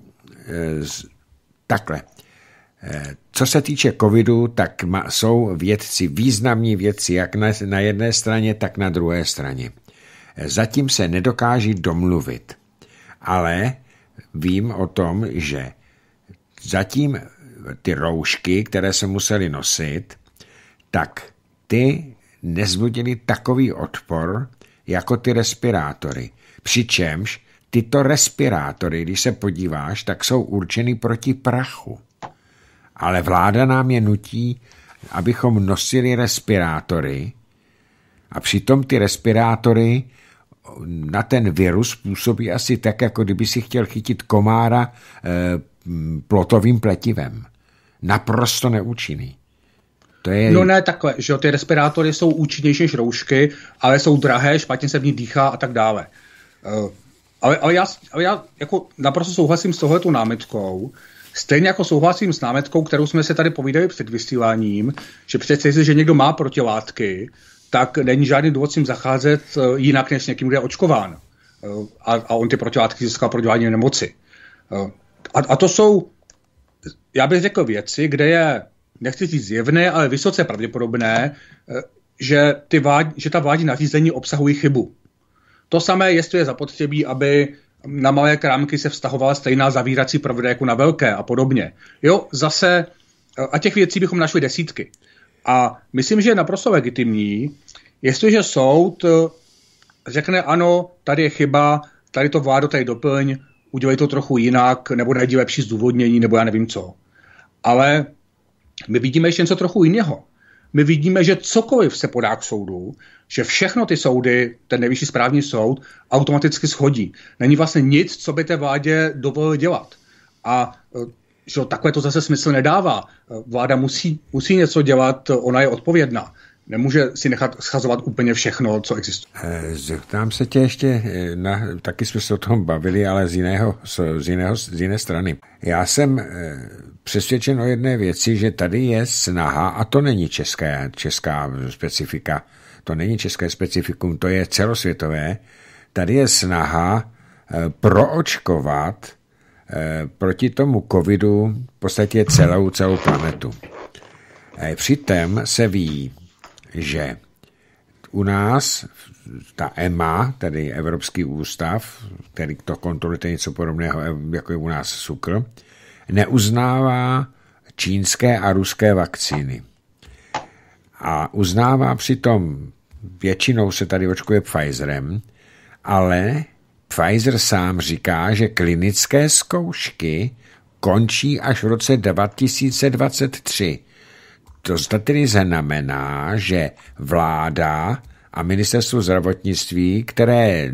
takhle. Co se týče covidu, tak jsou vědci, významní vědci, jak na jedné straně, tak na druhé straně. Zatím se nedokáží domluvit, ale vím o tom, že zatím ty roušky, které se museli nosit, tak ty nezbudily takový odpor jako ty respirátory. Přičemž tyto respirátory, když se podíváš, tak jsou určeny proti prachu. Ale vláda nám je nutí, abychom nosili respirátory a přitom ty respirátory na ten virus působí asi tak, jako kdyby si chtěl chytit komára plotovým pletivem. Naprosto neúčinný. To je... No ne takhle, že ty respirátory jsou účinnější než roušky, ale jsou drahé, špatně se v ní dýchá a tak dále. Ale já jako naprosto souhlasím s tohletou námitkou, stejně jako souhlasím s námitkou, kterou jsme se tady povídali před vysíláním, že přece, že někdo má protilátky, tak není žádný důvod s tím zacházet jinak, než někým, kdo je očkován. A on ty protilátky získal proti žádné nemoci. A to jsou, já bych řekl, věci, kde je, nechci říct zjevné, ale vysoce pravděpodobné, že ta vládní nařízení obsahují chybu. To samé, jestli je zapotřebí, aby na malé krámky se vztahovala stejná zavírací pravidla jako na velké a podobně. Jo, zase, a těch věcí bychom našli desítky. A myslím, že je naprosto legitimní, jestliže soud řekne ano, tady je chyba, tady to vládo, tady doplň, udělej to trochu jinak, nebo najdi lepší zdůvodnění, nebo já nevím co. Ale my vidíme ještě něco trochu jiného. My vidíme, že cokoliv se podá k soudu, že všechno ty soudy, ten nejvyšší správní soud, automaticky shodí. Není vlastně nic, co by té vládě dovolil dělat. A že takhle to zase smysl nedává. Vláda musí něco dělat, ona je odpovědná. Nemůže si nechat schazovat úplně všechno, co existuje. Zeptám se tě ještě, taky jsme se o tom bavili, ale z jiné strany. Já jsem přesvědčen o jedné věci, že tady je snaha, a to není česká specifika, to není české specifikum, to je celosvětové, tady je snaha proočkovat proti tomu covidu v podstatě celou planetu. Přitom se ví, že u nás ta EMA, tedy Evropský ústav, který to kontroluje něco podobného, jako je u nás SÚKL, neuznává čínské a ruské vakcíny. A uznává přitom, většinou se tady očkuje Pfizerem, ale Pfizer sám říká, že klinické zkoušky končí až v roce 2023. To tedy znamená, že vláda a ministerstvo zdravotnictví, které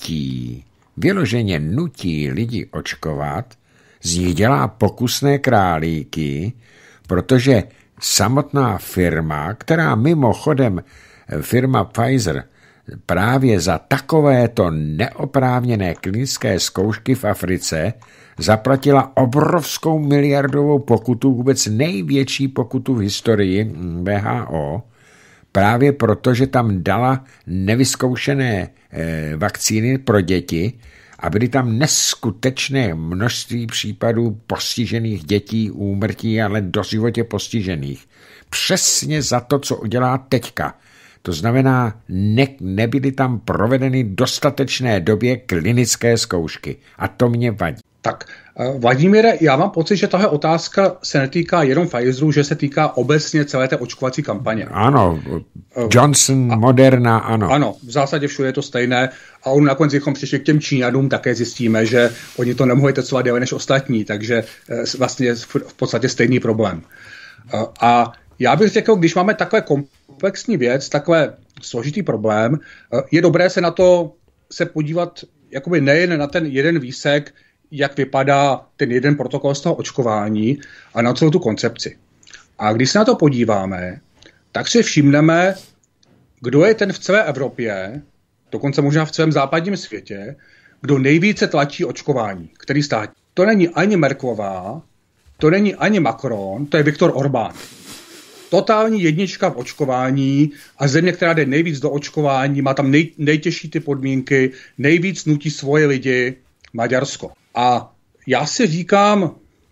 vyloženě nutí lidi očkovat, z nich dělá pokusné králíky, protože samotná firma, která mimochodem firma Pfizer právě za takovéto neoprávněné klinické zkoušky v Africe zaplatila obrovskou miliardovou pokutu, vůbec největší pokutu v historii WHO, právě proto, že tam dala nevyzkoušené vakcíny pro děti a byly tam neskutečné množství případů postižených dětí, úmrtí, ale doživotě postižených. Přesně za to, co udělá teďka. To znamená, nebyly tam provedeny dostatečné době klinické zkoušky. A to mě vadí. Tak, Vladimíre, já mám pocit, že tahle otázka se netýká jenom Pfizeru, že se týká obecně celé té očkovací kampaně. Ano, Johnson, Moderna, ano. Ano, v zásadě všude je to stejné a on nakonec, když přišli k těm Číňanům, také zjistíme, že oni to nemohli testovat déle než ostatní, takže vlastně je v podstatě stejný problém. A já bych řekl, když máme takové komplexní věc, takové složitý problém, je dobré se na to podívat jakoby nejen na ten jeden výsek, jak vypadá ten jeden protokol z toho očkování a na celou tu koncepci. A když se na to podíváme, tak si všimneme, kdo je ten v celé Evropě, dokonce možná v celém západním světě, kdo nejvíce tlačí očkování, který stát. To není ani Merkelová, to není ani Macron, to je Viktor Orbán. Totální jednička v očkování a země, která jde nejvíc do očkování, má tam nejtěžší ty podmínky, nejvíc nutí svoje lidi, Maďarsko. A já si říkám,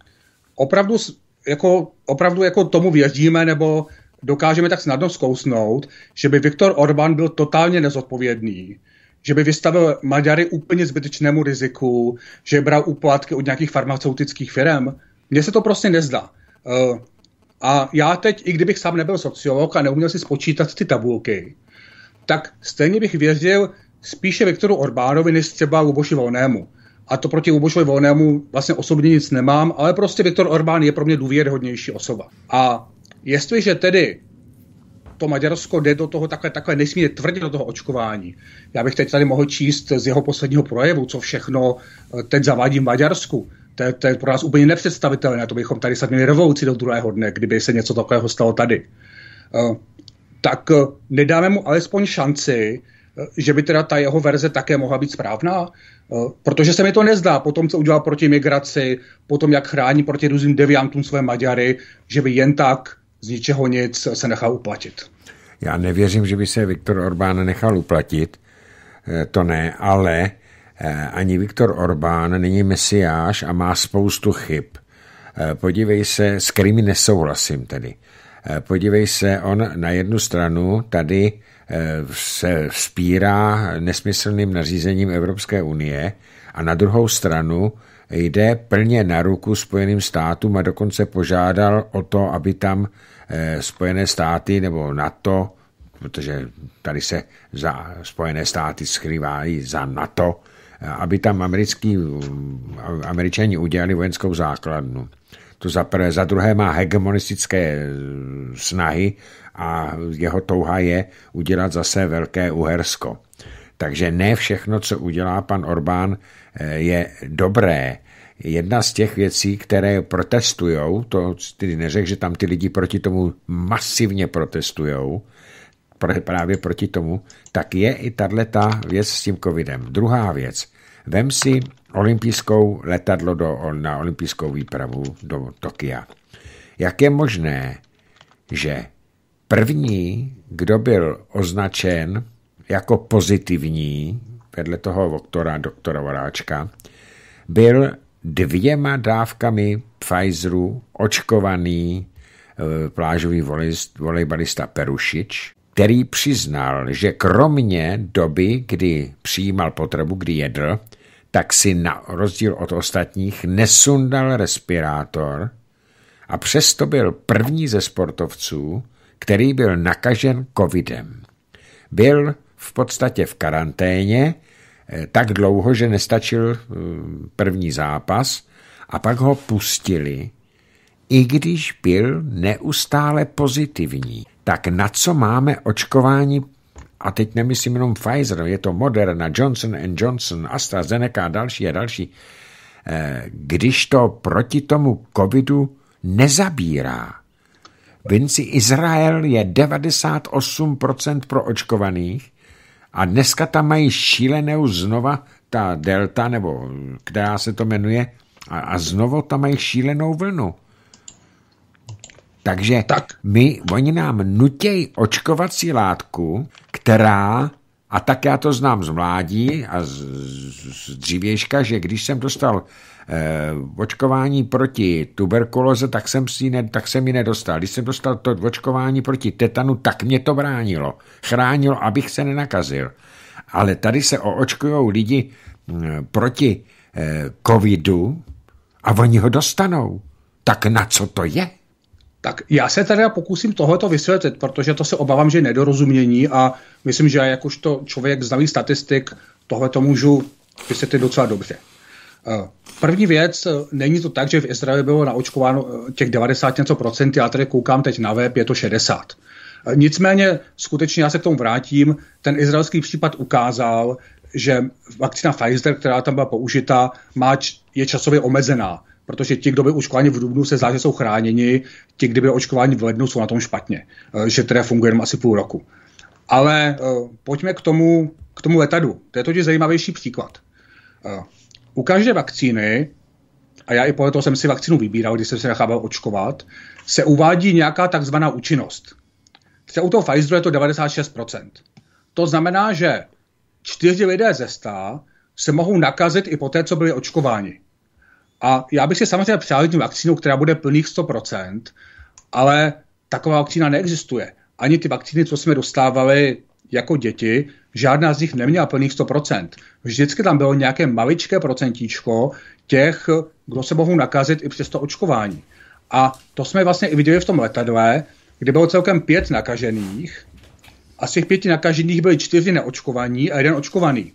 opravdu jako tomu věříme, nebo dokážeme tak snadno zkousnout, že by Viktor Orbán byl totálně nezodpovědný, že by vystavil Maďary úplně zbytečnému riziku, že bral úplatky od nějakých farmaceutických firm. Mně se to prostě nezdá. A já teď, i kdybych sám nebyl sociolog a neuměl si spočítat ty tabulky, tak stejně bych věřil spíše Viktoru Orbánovi, než třeba Luboši Volnému. A to proti Lubošovi Volnému vlastně osobně nic nemám, ale prostě Viktor Orbán je pro mě důvěryhodnější osoba. A jestliže tedy to Maďarsko jde do toho takhle nesmírně tvrdě do toho očkování, já bych teď tady mohl číst z jeho posledního projevu, co všechno teď zavádí v Maďarsku. To je pro nás úplně nepředstavitelné, to bychom tady snad měli revoluci do druhého dne, kdyby se něco takového stalo tady. Tak nedáme mu alespoň šanci, že by teda ta jeho verze také mohla být správná, protože se mi to nezdá po tom, co udělal proti migraci, po tom, jak chrání proti různým deviantům své Maďary, že by jen tak z ničeho nic se nechal uplatit. Já nevěřím, že by se Viktor Orbán nechal uplatit, to ne, ale ani Viktor Orbán není mesiáš a má spoustu chyb. Podívej se, s kterými nesouhlasím tedy. Podívej se, on na jednu stranu tady se vzpírá nesmyslným nařízením Evropské unie a na druhou stranu jde plně na ruku Spojeným státům a dokonce požádal o to, aby tam Spojené státy nebo NATO, protože tady se za Spojené státy skrývají za NATO, aby tam Američani udělali vojenskou základnu. To za prvé. Za druhé má hegemonistické snahy a jeho touha je udělat zase Velké Uhersko. Takže ne všechno, co udělá pan Orbán, je dobré. Jedna z těch věcí, které protestujou, to tedy neřekl, že tam ty lidi proti tomu masivně protestujou, právě proti tomu, tak je i tato věc s tím covidem. Druhá věc. Vem si olympijskou letadlo na olympijskou výpravu do Tokia. Jak je možné, že první, kdo byl označen jako pozitivní, vedle toho doktora Voráčka, byl 2 dávkami Pfizeru očkovaný plážový volejbalista Perušič, který přiznal, že kromě doby, kdy přijímal potřebu, kdy jedl, tak si na rozdíl od ostatních nesundal respirátor a přesto byl první ze sportovců, který byl nakažen covidem. Byl v podstatě v karanténě tak dlouho, že nestačil první zápas a pak ho pustili, i když byl neustále pozitivní. Tak na co máme očkování, a teď nemyslím jenom Pfizer, je to Moderna, Johnson & Johnson, AstraZeneca a další, když to proti tomu covidu nezabírá. Vinci Izrael je 98% pro očkovaných a dneska tam mají šílenou znova ta delta, nebo která se to jmenuje, a znovu tam mají šílenou vlnu. Takže oni nám nutějí očkovací látku, která, a tak já to znám z mládí a z dřívějška, že když jsem dostal očkování proti tuberkulóze, tak jsem ji nedostal. Když jsem dostal to očkování proti tetanu, tak mě to bránilo. Chránilo, abych se nenakazil. Ale tady se očkujou lidi proti covidu a oni ho dostanou. Tak na co to je? Tak já se teda pokusím tohleto vysvětlit, protože to se obávám, že je nedorozumění a myslím, že jakožto člověk znalý statistik tohleto můžu vysvětlit docela dobře. První věc, není to tak, že v Izraeli bylo naočkováno těch 90 něco procent, já tady koukám teď na web, je to 60. Nicméně skutečně já se k tomu vrátím, ten izraelský případ ukázal, že vakcína Pfizer, která tam byla použita, je časově omezená, protože ti, kdo byli očkováni v dubnu, se zdá, že jsou chráněni, ti, kdo byli očkováni v lednu, jsou na tom špatně, že teda funguje jenom asi půl roku. Ale pojďme k tomu letadu. To je totiž zajímavější příklad. U každé vakcíny, a já i podle toho jsem si vakcínu vybíral, když jsem se nechával očkovat, se uvádí nějaká takzvaná účinnost. Třeba u toho Pfizeru je to 96%. To znamená, že 4 lidé ze 100 se mohou nakazit i po té, co byli očkováni. A já bych si samozřejmě přál tím vakcínu, která bude plných 100%, ale taková vakcína neexistuje. Ani ty vakcíny, co jsme dostávali jako děti, žádná z nich neměla plných 100%. Vždycky tam bylo nějaké maličké procentíčko těch, kdo se mohou nakazit i přes to očkování. A to jsme vlastně i viděli v tom letadle, kde bylo celkem 5 nakažených a z těch 5 nakažených byli 4 neočkovaní a 1 očkovaný.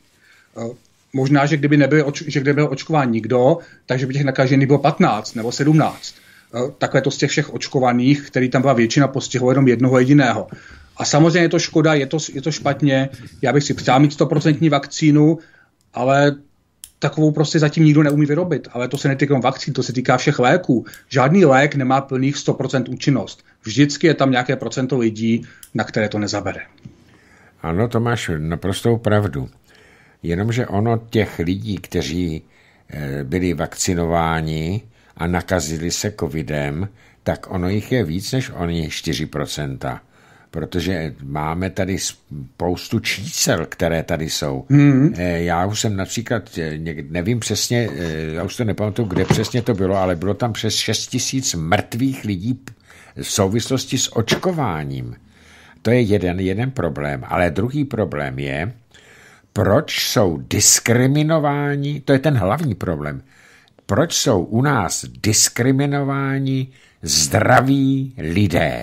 Možná, že kdyby byl očkován nikdo, takže by těch nakažených bylo 15 nebo 17. Takhle to z těch všech očkovaných, který tam byla většina, postihlo jenom jednoho jediného. A samozřejmě je to škoda, je to špatně. Já bych si přál mít 100% vakcínu, ale takovou prostě zatím nikdo neumí vyrobit. Ale to se netýká vakcín, to se týká všech léků. Žádný lék nemá plných 100% účinnost. Vždycky je tam nějaké procento lidí, na které to nezabere. Ano, to máš naprostou pravdu. Jenomže ono těch lidí, kteří byli vakcinováni a nakazili se covidem, tak ono jich je víc než oni 4%. Protože máme tady spoustu čísel, které tady jsou. Já už jsem například, nevím přesně, já už to nepamatuju, kde přesně to bylo, ale bylo tam přes 6 000 mrtvých lidí v souvislosti s očkováním. To je jeden problém. Ale druhý problém je, proč jsou diskriminováni, to je ten hlavní problém, proč jsou u nás diskriminováni zdraví lidé.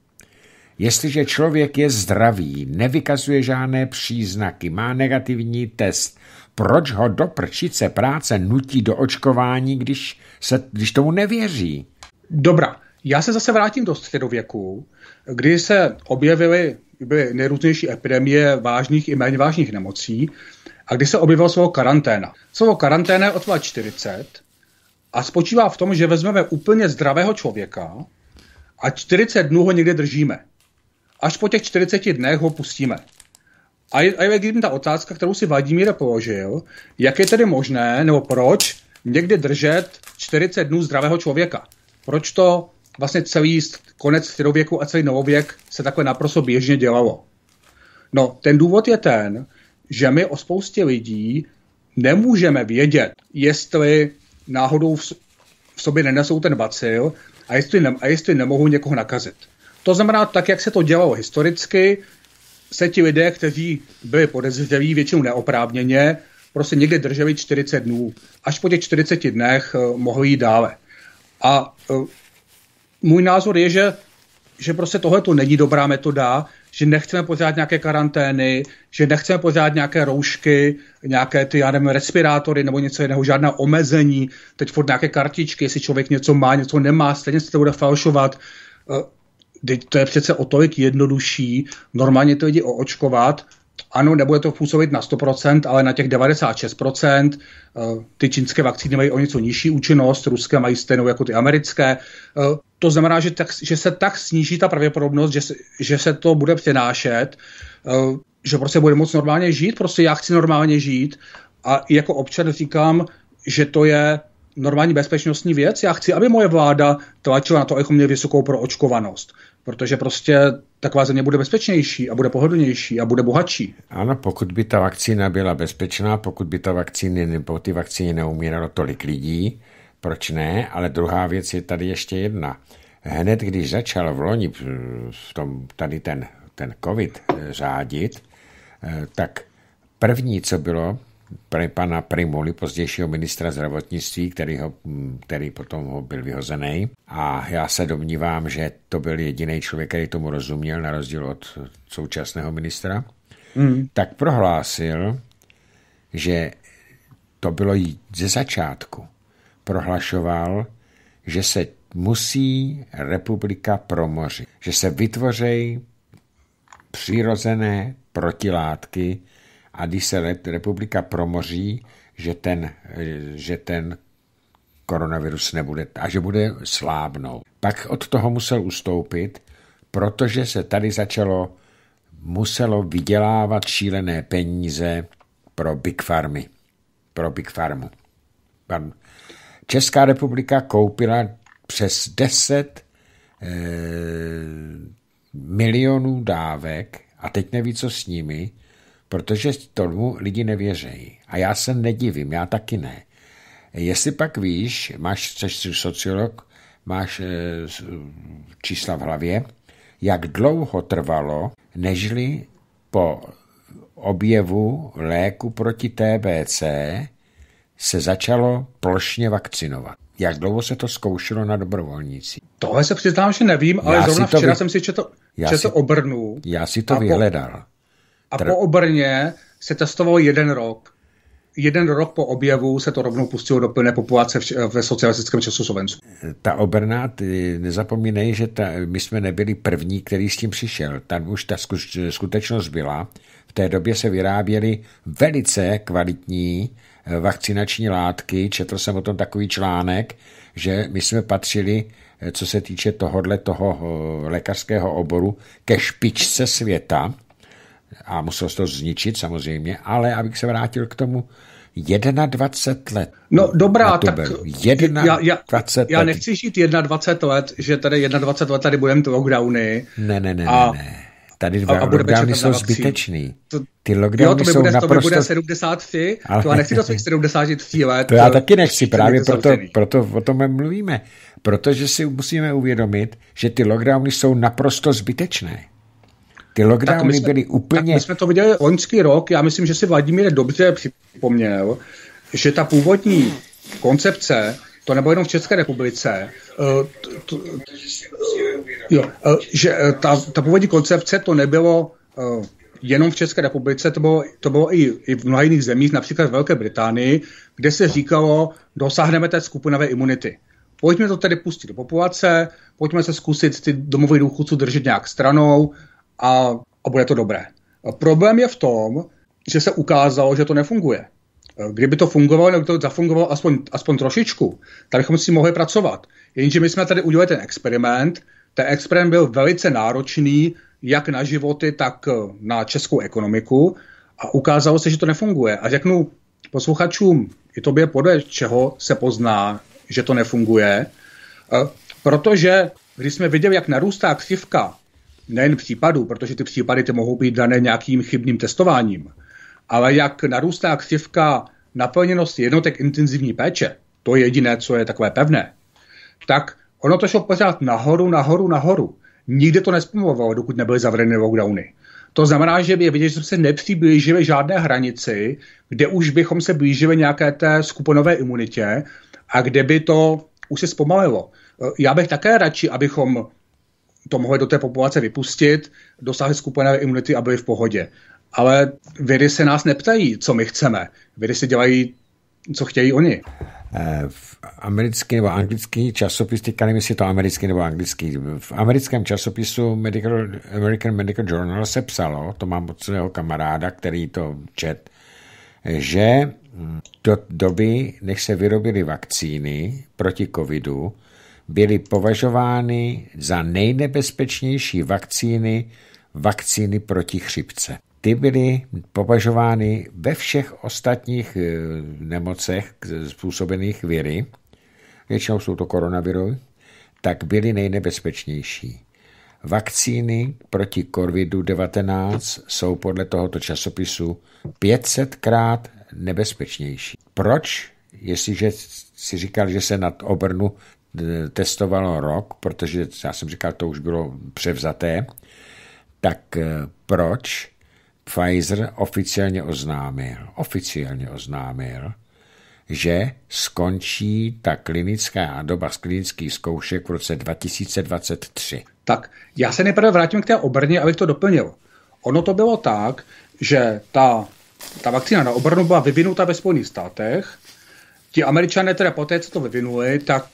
Jestliže člověk je zdravý, nevykazuje žádné příznaky, má negativní test, proč ho do prčice práce nutí do očkování, když tomu nevěří? Dobrá, já se zase vrátím do středověku, kdy se byly nejrůznější epidemie vážných i méně vážných nemocí a kdy se objevilo slovo karanténa. Slovo karanténa je od slova 40 a spočívá v tom, že vezmeme úplně zdravého člověka a 40 dnů ho někde držíme. Až po těch 40 dnech ho pustíme. A je kdyby ta otázka, kterou si Vladimír položil, jak je tedy možné, nebo proč někde držet 40 dnů zdravého člověka? Proč to vlastně celý konec středověku a celý novověk se takhle naprosto běžně dělalo? No, ten důvod je ten, že my o spoustě lidí nemůžeme vědět, jestli náhodou v sobě nenesou ten bacil a jestli nemohou někoho nakazit. To znamená, tak, jak se to dělalo historicky, se ti lidé, kteří byli podezřelí, většinou neoprávněně, prostě někde drželi 40 dnů. Až po těch 40 dnech mohli jít dále. A můj názor je, že prostě tohle to není dobrá metoda, že nechceme pořád nějaké karantény, že nechceme pořád nějaké roušky, nějaké ty, já nevím, respirátory nebo něco jiného, žádná omezení, teď furt nějaké kartičky, jestli člověk něco má, něco nemá, stejně se to bude falšovat. To je přece o tolik jednodušší normálně ty lidi oočkovat. Ano, nebude to působit na 100%, ale na těch 96%. Ty čínské vakcíny mají o něco nižší účinnost, ruské mají stejnou jako ty americké. To znamená, že se tak sníží ta pravděpodobnost, že se to bude přenášet, že prostě bude moc normálně žít. Prostě já chci normálně žít a jako občan říkám, že to je normální bezpečnostní věc. Já chci, aby moje vláda tlačila na to, abychom měli vysokou proočkovanost. Protože prostě taková země bude bezpečnější a bude pohodlnější a bude bohatší. Ano, pokud by ta vakcína byla bezpečná, pokud by ty vakcíny neumíralo tolik lidí, proč ne? Ale druhá věc je tady ještě jedna. Hned, když začal v loni ten covid řádit, tak první, co bylo, pana Primuli, pozdějšího ministra zdravotnictví, který potom byl vyhozený. A já se domnívám, že to byl jediný člověk, který tomu rozuměl, na rozdíl od současného ministra, tak prohlásil, že to bylo ze začátku. Prohlašoval, že se musí republika promořit, že se vytvoří přirozené protilátky a když se republika promoří, že ten koronavirus nebude a že bude slábnout. Pak od toho musel ustoupit, protože se tady muselo vydělávat šílené peníze pro Big Farmy. Pro Big Farmu. Česká republika koupila přes 10 milionů dávek a teď neví, co s nimi, protože tomu lidi nevěřejí. A já se nedivím, já taky ne. Jestli pak víš, jsi sociolog, máš čísla v hlavě, jak dlouho trvalo, nežli po objevu léku proti TBC se začalo plošně vakcinovat. Jak dlouho se to zkoušelo na dobrovolnících? Tohle se přiznám, že nevím, ale zrovna včera jsem si četl o Brnu. Já si to vyhledal. Po Obrně se testovalo 1 rok. 1 rok po objevu se to rovnou pustilo do plné populace ve socialistickém Československu. Ta Obrna, nezapomínej, že my jsme nebyli první, který s tím přišel. Tam už ta skutečnost byla. V té době se vyráběly velice kvalitní vakcinační látky. Četl jsem o tom takový článek, že my jsme patřili, co se týče toho lékařského oboru, ke špičce světa. A musel se to zničit samozřejmě, ale abych se vrátil k tomu, 21 let. No dobrá, tak 21 já nechci žít 21 let, že tady 21 let tady budeme lockdowny. Ne. Tady lockdowny jsou zbytečný. Ty lockdowny jsou naprosto... To bude 73, ale... to já nechci do svých 73 let. To já taky nechci, právě proto o tom mluvíme. Protože si musíme uvědomit, že ty lockdowny jsou naprosto zbytečné. Ty lockdowny byly úplně... My jsme to viděli loňský rok, já myslím, že si Vladimír dobře připomněl, že ta původní koncepce, to nebylo jenom v České republice, že ta původní koncepce to nebylo jenom v České republice, to bylo i v mnoha jiných zemích, například v Velké Británii, kde se říkalo, dosáhneme té skupinové imunity. Pojďme to tedy pustit do populace, pojďme se zkusit ty domové důchodců držet nějak stranou, a bude to dobré. Problém je v tom, že se ukázalo, že to nefunguje. Kdyby to fungovalo, nebo to zafungovalo aspoň trošičku, tak bychom si mohli pracovat. Jenže my jsme tady udělali ten experiment. Ten experiment byl velice náročný, jak na životy, tak na českou ekonomiku a ukázalo se, že to nefunguje. A řeknu posluchačům, i tobě podle čeho se pozná, že to nefunguje, protože když jsme viděli, jak narůstá křivka nejen případů, protože ty případy ty mohou být dané nějakým chybným testováním, ale jak narůstá křivka naplněnosti jednotek intenzivní péče, to je jediné, co je takové pevné, tak ono to šlo pořád nahoru. Nikdy to nespomovalo, dokud nebyly zavřeny lockdowny. To znamená, že je vidět, že jsme se nepřiblížili žádné hranici, kde už bychom se blížili nějaké té skupinové imunitě a kde by to už se zpomalilo. Já bych také radši, abychom to mohli do té populace vypustit, dosáhli skupinové imunity a byli v pohodě. Ale vědy se nás neptají, co my chceme. Vědy si dělají, co chtějí oni. V americký nebo anglický časopis, teďka nevím, jestli je to americký nebo anglický, v americkém časopisu American Medical Journal se psalo, to mám od svého kamaráda, který to čet, že do doby, než se vyrobily vakcíny proti covidu, byly považovány za nejnebezpečnější vakcíny proti chřipce. Ty byly považovány ve všech ostatních nemocech způsobených viry, většinou jsou to koronaviry, tak byly nejnebezpečnější. Vakcíny proti COVID-19 jsou podle tohoto časopisu 500krát nebezpečnější. Proč? Jestliže si říkal, že se nad Obrnu testovalo rok, protože já jsem říkal, to už bylo převzaté, tak proč Pfizer oficiálně oznámil, že skončí ta klinická doba z klinických zkoušek v roce 2023. Tak já se nejprve vrátím k té Obrně, abych to doplnil. Ono to bylo tak, že ta vakcína na Obrnu byla vyvinuta ve Spojených státech. Ti Američané teda poté, co to vyvinuli, tak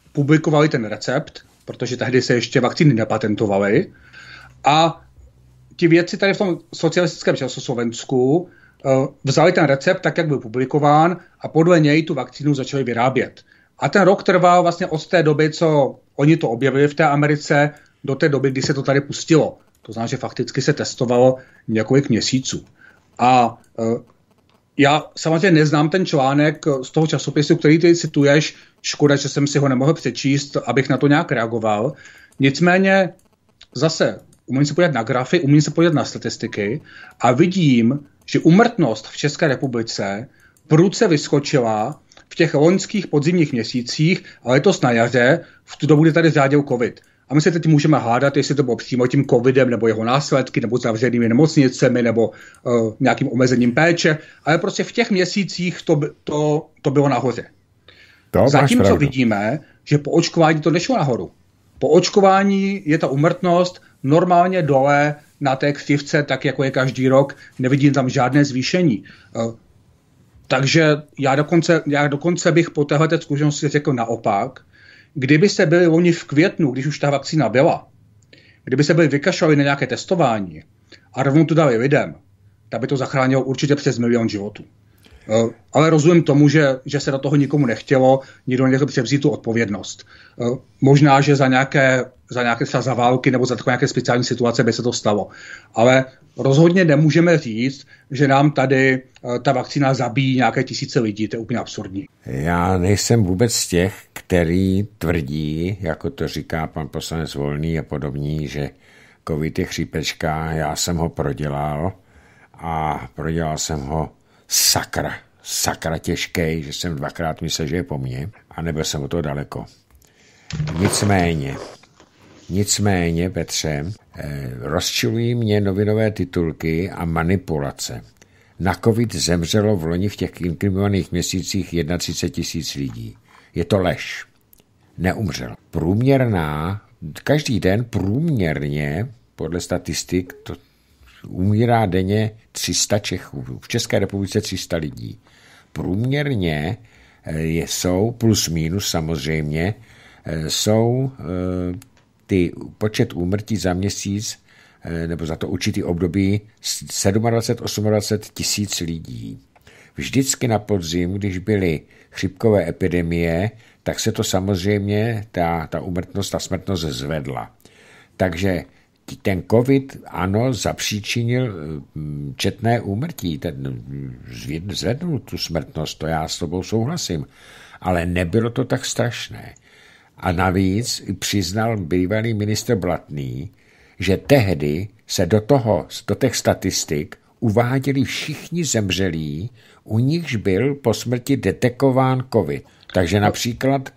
publikovali ten recept, protože tehdy se ještě vakcíny nepatentovaly. A ti vědci tady v tom socialistickém Československu vzali ten recept tak, jak byl publikován a podle něj tu vakcínu začali vyrábět. A ten rok trval vlastně od té doby, co oni to objevili v té Americe, do té doby, kdy se to tady pustilo. To znamená, že fakticky se testovalo několik měsíců. A já samozřejmě neznám ten článek z toho časopisu, který ty cituješ. Škoda, že jsem si ho nemohl přečíst, abych na to nějak reagoval. Nicméně zase umím se podívat na grafy, umím se podívat na statistiky a vidím, že úmrtnost v České republice prudce vyskočila v těch loňských podzimních měsících, ale letos na jaře, v tu dobu, kdy tady řádil covid. A my se teď můžeme hádat, jestli to bylo přímo tím covidem, nebo jeho následky, nebo zavřenými nemocnicemi, nebo nějakým omezením péče, ale prostě v těch měsících to bylo nahoře. Zatímco vidíme, že po očkování to nešlo nahoru. Po očkování je ta úmrtnost normálně dole na té křivce, tak jako je každý rok, nevidím tam žádné zvýšení. Takže já dokonce bych po téhleté zkušenosti řekl naopak, kdyby se byli loni v květnu, když už ta vakcína byla, kdyby se byli vykašlali na nějaké testování a rovnou to dali lidem, tak by to zachránilo určitě přes 1 milion životů. Ale rozumím tomu, že se do toho nikomu nechtělo, nikdo nechtěl převzít tu odpovědnost. Možná, že za nějaké třeba za války nebo za takové nějaké speciální situace by se to stalo. Ale rozhodně nemůžeme říct, že nám tady ta vakcína zabíjí nějaké tisíce lidí. To je úplně absurdní. Já nejsem vůbec z těch, který tvrdí, jako to říká pan poslanec Volný a podobní, že covid je chřipečka. Já jsem ho prodělal a prodělal jsem ho sakra těžký, že jsem 2krát myslel, že je po mně a nebyl jsem o to daleko. Nicméně, Petře, rozčilují mě novinové titulky a manipulace. Na covid zemřelo v loni v těch inkriminovaných měsících 31 000 lidí. Je to lež. Neumřel. Každý den průměrně, podle statistik, to umírá denně 300 Čechů. V České republice 300 lidí. Průměrně jsou, plus minus samozřejmě, jsou ty počet úmrtí za měsíc nebo za to určitý období 27-28 tisíc lidí. Vždycky na podzim, když byly chřipkové epidemie, tak se to samozřejmě, ta úmrtnost, ta smrtnost zvedla. Takže ten covid, ano, zapříčinil četné úmrtí, zvednul tu smrtnost, to já s tobou souhlasím, ale nebylo to tak strašné. A navíc přiznal bývalý ministr Blatný, že tehdy se do těch statistik uváděli všichni zemřelí, u nichž byl po smrti detekován covid. Takže například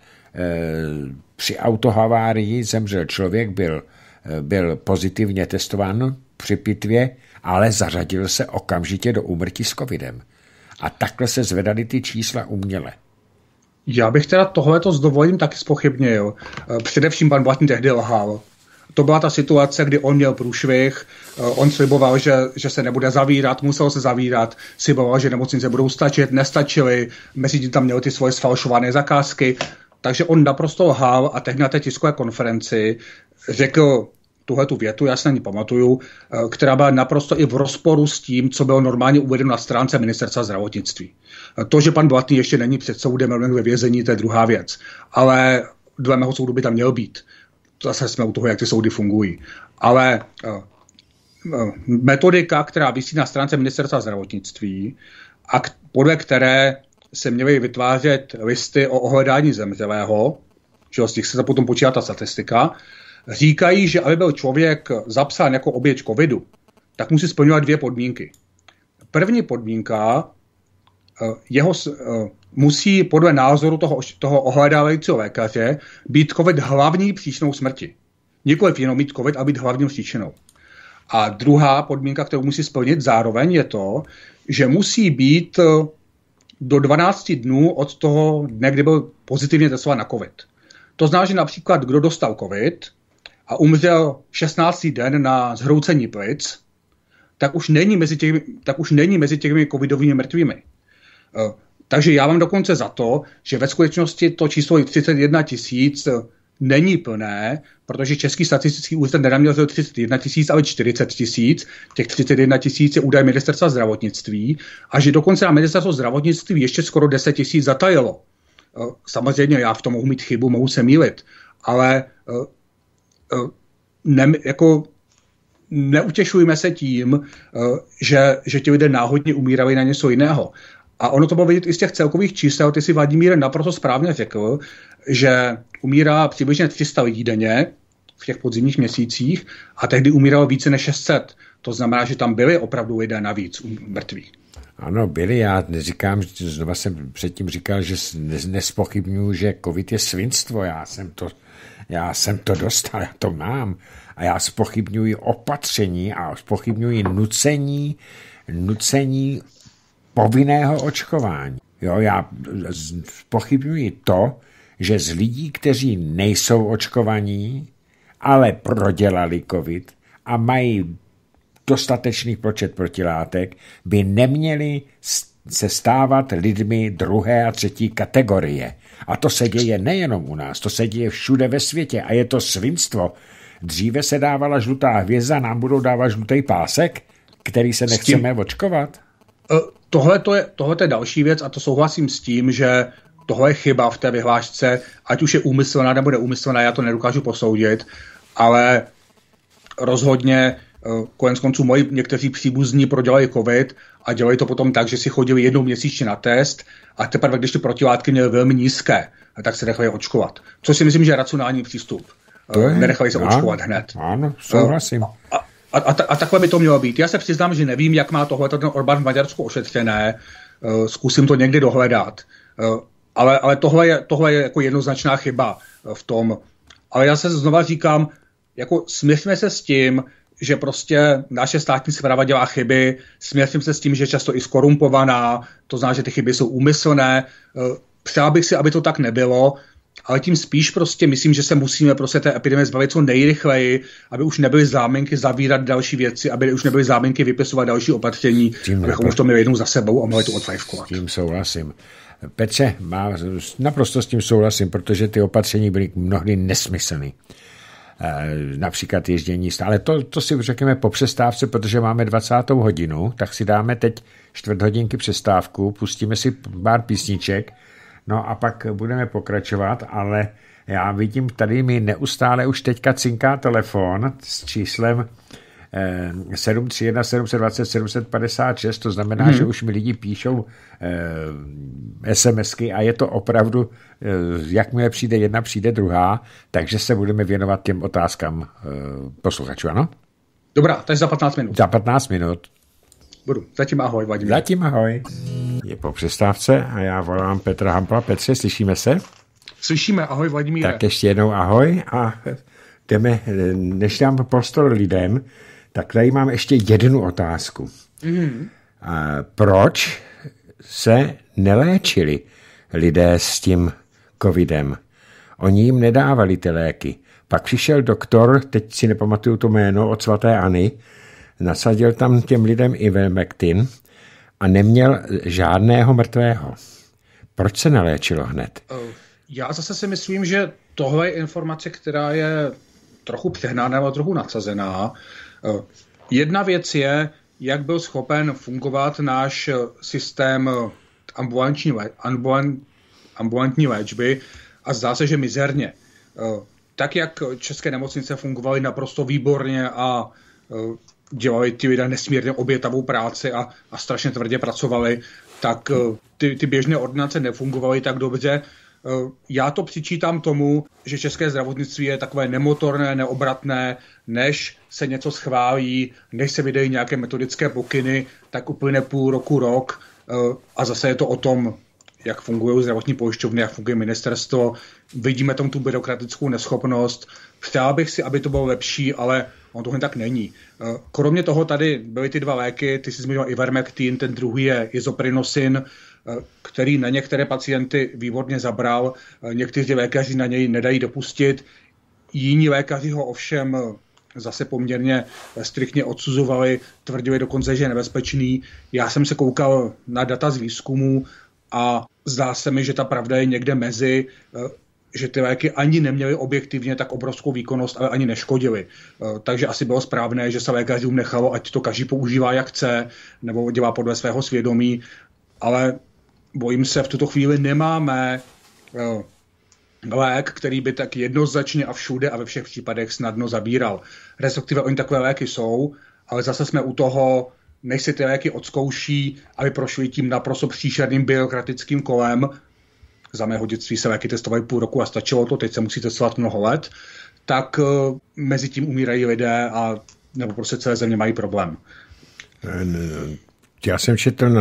při autohavárii zemřel člověk, byl pozitivně testován při pitvě, ale zařadil se okamžitě do úmrtí s covidem. A takhle se zvedaly ty čísla uměle. Já bych teda tohleto s dovolením taky zpochybnil. Především pan Blatný tehdy lhal. To byla ta situace, kdy on měl průšvih, on sliboval, že se nebude zavírat, musel se zavírat, sliboval, že nemocnice budou stačit, nestačily, mezi tím tam měl ty svoje sfalšované zakázky, takže on naprosto lhal a tehdy na té tiskové konferenci řekl tuhletu větu, já se na ní pamatuju, která byla naprosto i v rozporu s tím, co bylo normálně uvedeno na stránce ministerstva zdravotnictví. To, že pan Blatný ještě není před soudem ve vězení, to je druhá věc, ale dle mého soudu by tam měl být. Zase jsme u toho, jak ty soudy fungují. Ale metodika, která visí na stránce ministerstva zdravotnictví a podle které se měly vytvářet listy o ohledání zemřelého, že z těch se potom počítá ta statistika, říkají, že aby byl člověk zapsán jako oběť covidu, tak musí splňovat 2 podmínky. První podmínka, musí podle názoru toho ohledávajícího lékaře být covid hlavní příčinou smrti. Nikoliv jenom mít covid, ale být hlavní příčinou. A druhá podmínka, kterou musí splnit zároveň, je to, že musí být do 12 dnů od toho dne, kdy byl pozitivně testován na covid. To znamená, že například kdo dostal covid a umřel 16. den na zhroucení plic, tak už není mezi těmi covidovými mrtvými. Takže já mám dokonce za to, že ve skutečnosti to číslo 31 000 není plné, protože Český statistický úřad nenaměl 31 tisíc, ale 40 tisíc. Těch 31 tisíc je údaj ministerstva zdravotnictví a že dokonce na ministerstvo zdravotnictví ještě skoro 10 tisíc zatajilo. Samozřejmě já v tom mohu mít chybu, mohu se mýlit, ale neutěšujme se tím, že ti lidé náhodně umírají na něco jiného. A ono to bylo vidět i z těch celkových čísel. Ty si, Vladimíre, naprosto správně řekl, že umírá přibližně 300 lidí denně v těch podzimních měsících a tehdy umíralo více než 600. To znamená, že tam byli opravdu lidé navíc mrtví. Ano, byli. Já neříkám, znova jsem předtím říkal, že nespochybnuju, že covid je svinstvo. Já jsem to dostal, já to mám. A já zpochybňuji opatření a zpochybňuji nucení povinného očkování. Jo, já zpochybňuji to, že z lidí, kteří nejsou očkovaní, ale prodělali covid a mají dostatečný počet protilátek, by neměli se stávat lidmi druhé a třetí kategorie. A to se děje nejenom u nás, to se děje všude ve světě a je to svinstvo. Dříve se dávala žlutá hvězda, nám budou dávat žlutý pásek, který se nechceme očkovat? Tohle je další věc a to souhlasím s tím, že tohle je chyba v té vyhlášce, ať už je úmyslná nebo neúmyslná, já to nedokážu posoudit, ale rozhodně konec konců moji někteří příbuzní prodělají covid a dělají to potom tak, že si chodili jednou měsíčně na test a teprve, když ty protilátky měly velmi nízké, tak se nechali očkovat. Což si myslím, že je racionální přístup. Nenechali se očkovat hned. Ano, souhlasím. A takhle by to mělo být. Já se přiznám, že nevím, jak má tohle ten Orbán v Maďarsku ošetřené. Zkusím to někdy dohledat. Ale tohle je jako jednoznačná chyba v tom. Ale já se znova říkám, jako směřme se s tím, že prostě naše státní správa dělá chyby, směřím se s tím, že je často i skorumpovaná, to znamená, že ty chyby jsou úmyslné. Přál bych si, aby to tak nebylo, ale tím spíš prostě myslím, že se musíme prostě té epidemie zbavit co nejrychleji, aby už nebyly záminky zavírat další věci, aby už nebyly záminky vypisovat další opatření, abychom už to měli jednou za sebou a mohli to odfajfkovat. Tím souhlasím. Petře, naprosto s tím souhlasím, protože ty opatření byly mnohdy nesmyslný. Například ježdění stále. To si řekneme po přestávce, protože máme 20. hodinu, tak si dáme teď 4 hodinky přestávku, pustíme si pár písniček, no a pak budeme pokračovat, ale já vidím, tady mi neustále už teďka cinká telefon s číslem 731 720 756, to znamená, že už mi lidi píšou SMSky a je to opravdu, jakmile přijde jedna, přijde druhá, takže se budeme věnovat těm otázkám posluchačů, ano? Dobrá, takže za 15 minut. Za 15 minut. Budu. Zatím ahoj, Vladimír. Zatím ahoj. Je po přestávce a já volám Petra Hampla. Petře, slyšíme se? Slyšíme, ahoj Vladimíre. Tak ještě jednou ahoj a jdeme, než dám prostor lidem, tak tady mám ještě jednu otázku. Proč se neléčili lidé s tím covidem? Oni jim nedávali ty léky. Pak přišel doktor, teď si nepamatuju to jméno, od svaté Anny, nasadil tam těm lidem Ivermectin a neměl žádného mrtvého. Proč se neléčilo hned? Já zase si myslím, že tohle je informace, která je trochu přehnaná nebo trochu nadsazená. Jedna věc je, jak byl schopen fungovat náš systém ambulantní léčby a zdá se, že mizerně. Tak, jak české nemocnice fungovaly naprosto výborně a dělali ti lidé nesmírně obětavou práci a strašně tvrdě pracovali, tak ty běžné ordinace nefungovaly tak dobře. Já to přičítám tomu, že české zdravotnictví je takové nemotorné, neobratné, než se něco schválí, než se vydají nějaké metodické pokyny, tak uplyne půl roku, rok a zase je to o tom, jak fungují zdravotní pojišťovny, jak funguje ministerstvo. Vidíme tam tu byrokratickou neschopnost. Přál bych si, aby to bylo lepší, ale on tohle tak není. Kromě toho tady byly ty 2 léky, ty jsi zmiňoval Ivermectin, ten druhý je Isoprinosin, který na některé pacienty výborně zabral. Někteří lékaři na něj nedají dopustit. Jiní lékaři ho ovšem zase poměrně striktně odsuzovali, tvrdili dokonce, že je nebezpečný. Já jsem se koukal na data z výzkumu a zdá se mi, že ta pravda je někde mezi. že ty léky ani neměly objektivně tak obrovskou výkonnost, ale ani neškodily. Takže asi bylo správné, že se lékařům nechalo, ať to každý používá jak chce, nebo dělá podle svého svědomí, ale bojím se, v tuto chvíli nemáme lék, který by tak jednoznačně a všude a ve všech případech snadno zabíral. Respektive oni takové léky jsou, ale zase jsme u toho, než si ty léky odzkouší, aby prošli tím naprosto příšerným byrokratickým kolem. Za mého dětství se léky testovaly půl roku a stačilo to, teď se musí testovat mnoho let, tak mezi tím umírají lidé a nebo prostě celé země mají problém. Já jsem četl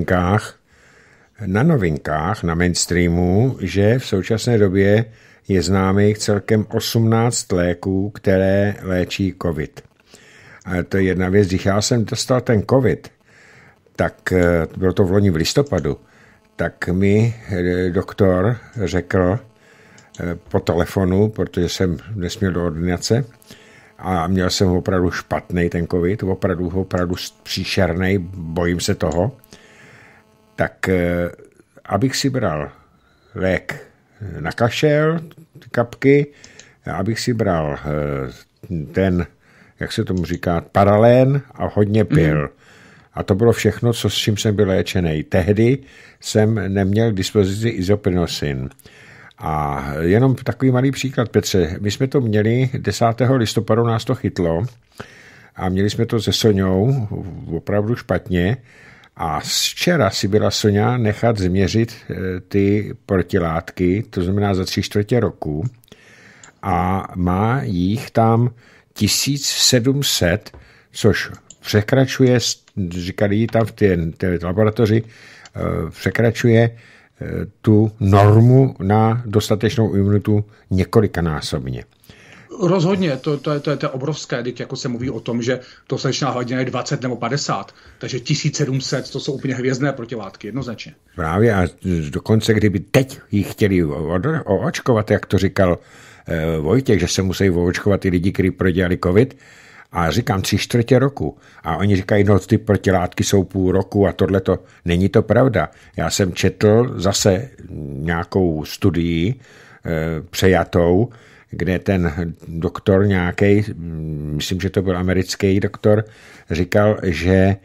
na mainstreamu, že v současné době je známých celkem 18 léků, které léčí covid. A to je jedna věc, když já jsem dostal ten covid, tak bylo to v loni v listopadu, tak mi doktor řekl po telefonu, protože jsem nesměl do ordinace a měl jsem opravdu špatný ten covid, opravdu příšerný, bojím se toho, tak abych si bral lék na kašel, kapky, abych si bral ten, jak se tomu říká, paralén a hodně pil. A to bylo všechno, s čím jsem byl léčený. Tehdy jsem neměl k dispozici Isoprinosin. A jenom takový malý příklad, Petře. My jsme to měli 10. listopadu, nás to chytlo a měli jsme to se Soňou opravdu špatně. A včera si byla Soňa nechat změřit ty protilátky, to znamená za 3/4 roku. A má jich tam 1700, což překračuje, říkali tam v té laboratoři, překračuje tu normu na dostatečnou imunitu několikanásobně. Rozhodně, to je obrovské, jako se mluví o tom, že to slečná hladina je 20 nebo 50, takže 1700, to jsou úplně hvězdné protilátky, jednoznačně. Právě a dokonce, kdyby teď jich chtěli oočkovat, jak to říkal Vojtěch, že se musí oočkovat i lidi, kteří prodělali covid, a říkám 3/4 roku. A oni říkají, no ty protilátky jsou půl roku a tohleto. Není to pravda. Já jsem četl zase nějakou studii přejatou, kde ten doktor nějaký, myslím, že to byl americký doktor, říkal, že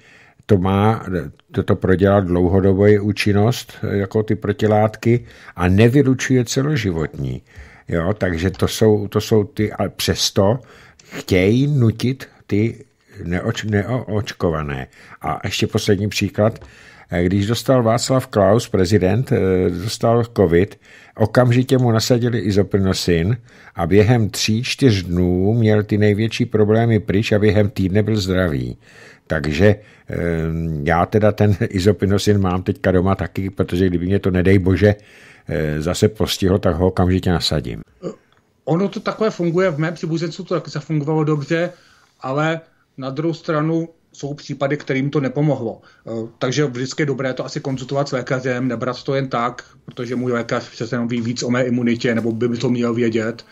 toto prodělat dlouhodobou účinnost, jako ty protilátky, a nevylučuje celoživotní. Jo, takže to jsou ty, ale přesto chtějí nutit ty neoočkované. A ještě poslední příklad. Když dostal Václav Klaus, prezident, dostal covid, okamžitě mu nasadili Isoprinosin a během 3-4 dnů měl ty největší problémy pryč a během týdne byl zdravý. Takže já teda ten Isoprinosin mám teďka doma taky, protože kdyby mě to, nedej bože, zase postihlo, tak ho okamžitě nasadím. Ono to takové funguje, v mém příbuzenstvu to taky zafungovalo dobře, ale na druhou stranu jsou případy, kterým to nepomohlo. Takže vždycky je dobré to asi konzultovat s lékařem, nebrat to jen tak, protože můj lékař přece jenom ví víc o mé imunitě, nebo by to měl vědět.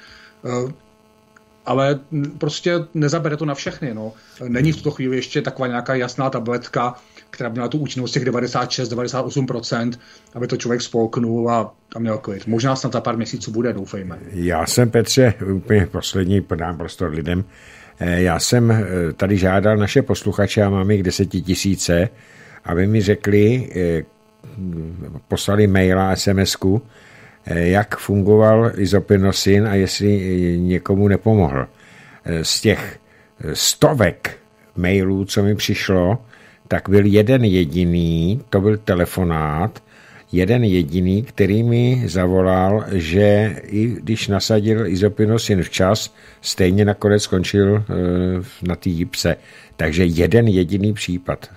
Ale prostě nezabere to na všechny. No. Není v tuto chvíli ještě taková nějaká jasná tabletka, která by měla tu účinnost těch 96-98%, aby to člověk spolknul a měl klid. Možná snad za pár měsíců bude, doufejme. Já jsem, Petře, úplně poslední, podám prostor lidem. Já jsem tady žádal naše posluchače, a mám jich 10 000, aby mi řekli, poslali maila, SMS-ku, jak fungoval Isoprinosin a jestli někomu nepomohl. Z těch stovek mailů, co mi přišlo, tak byl jeden jediný, to byl telefonát, jeden jediný, který mi zavolal, že i když nasadil Isoprinosin včas, stejně nakonec skončil na té jipse. Takže jeden jediný případ.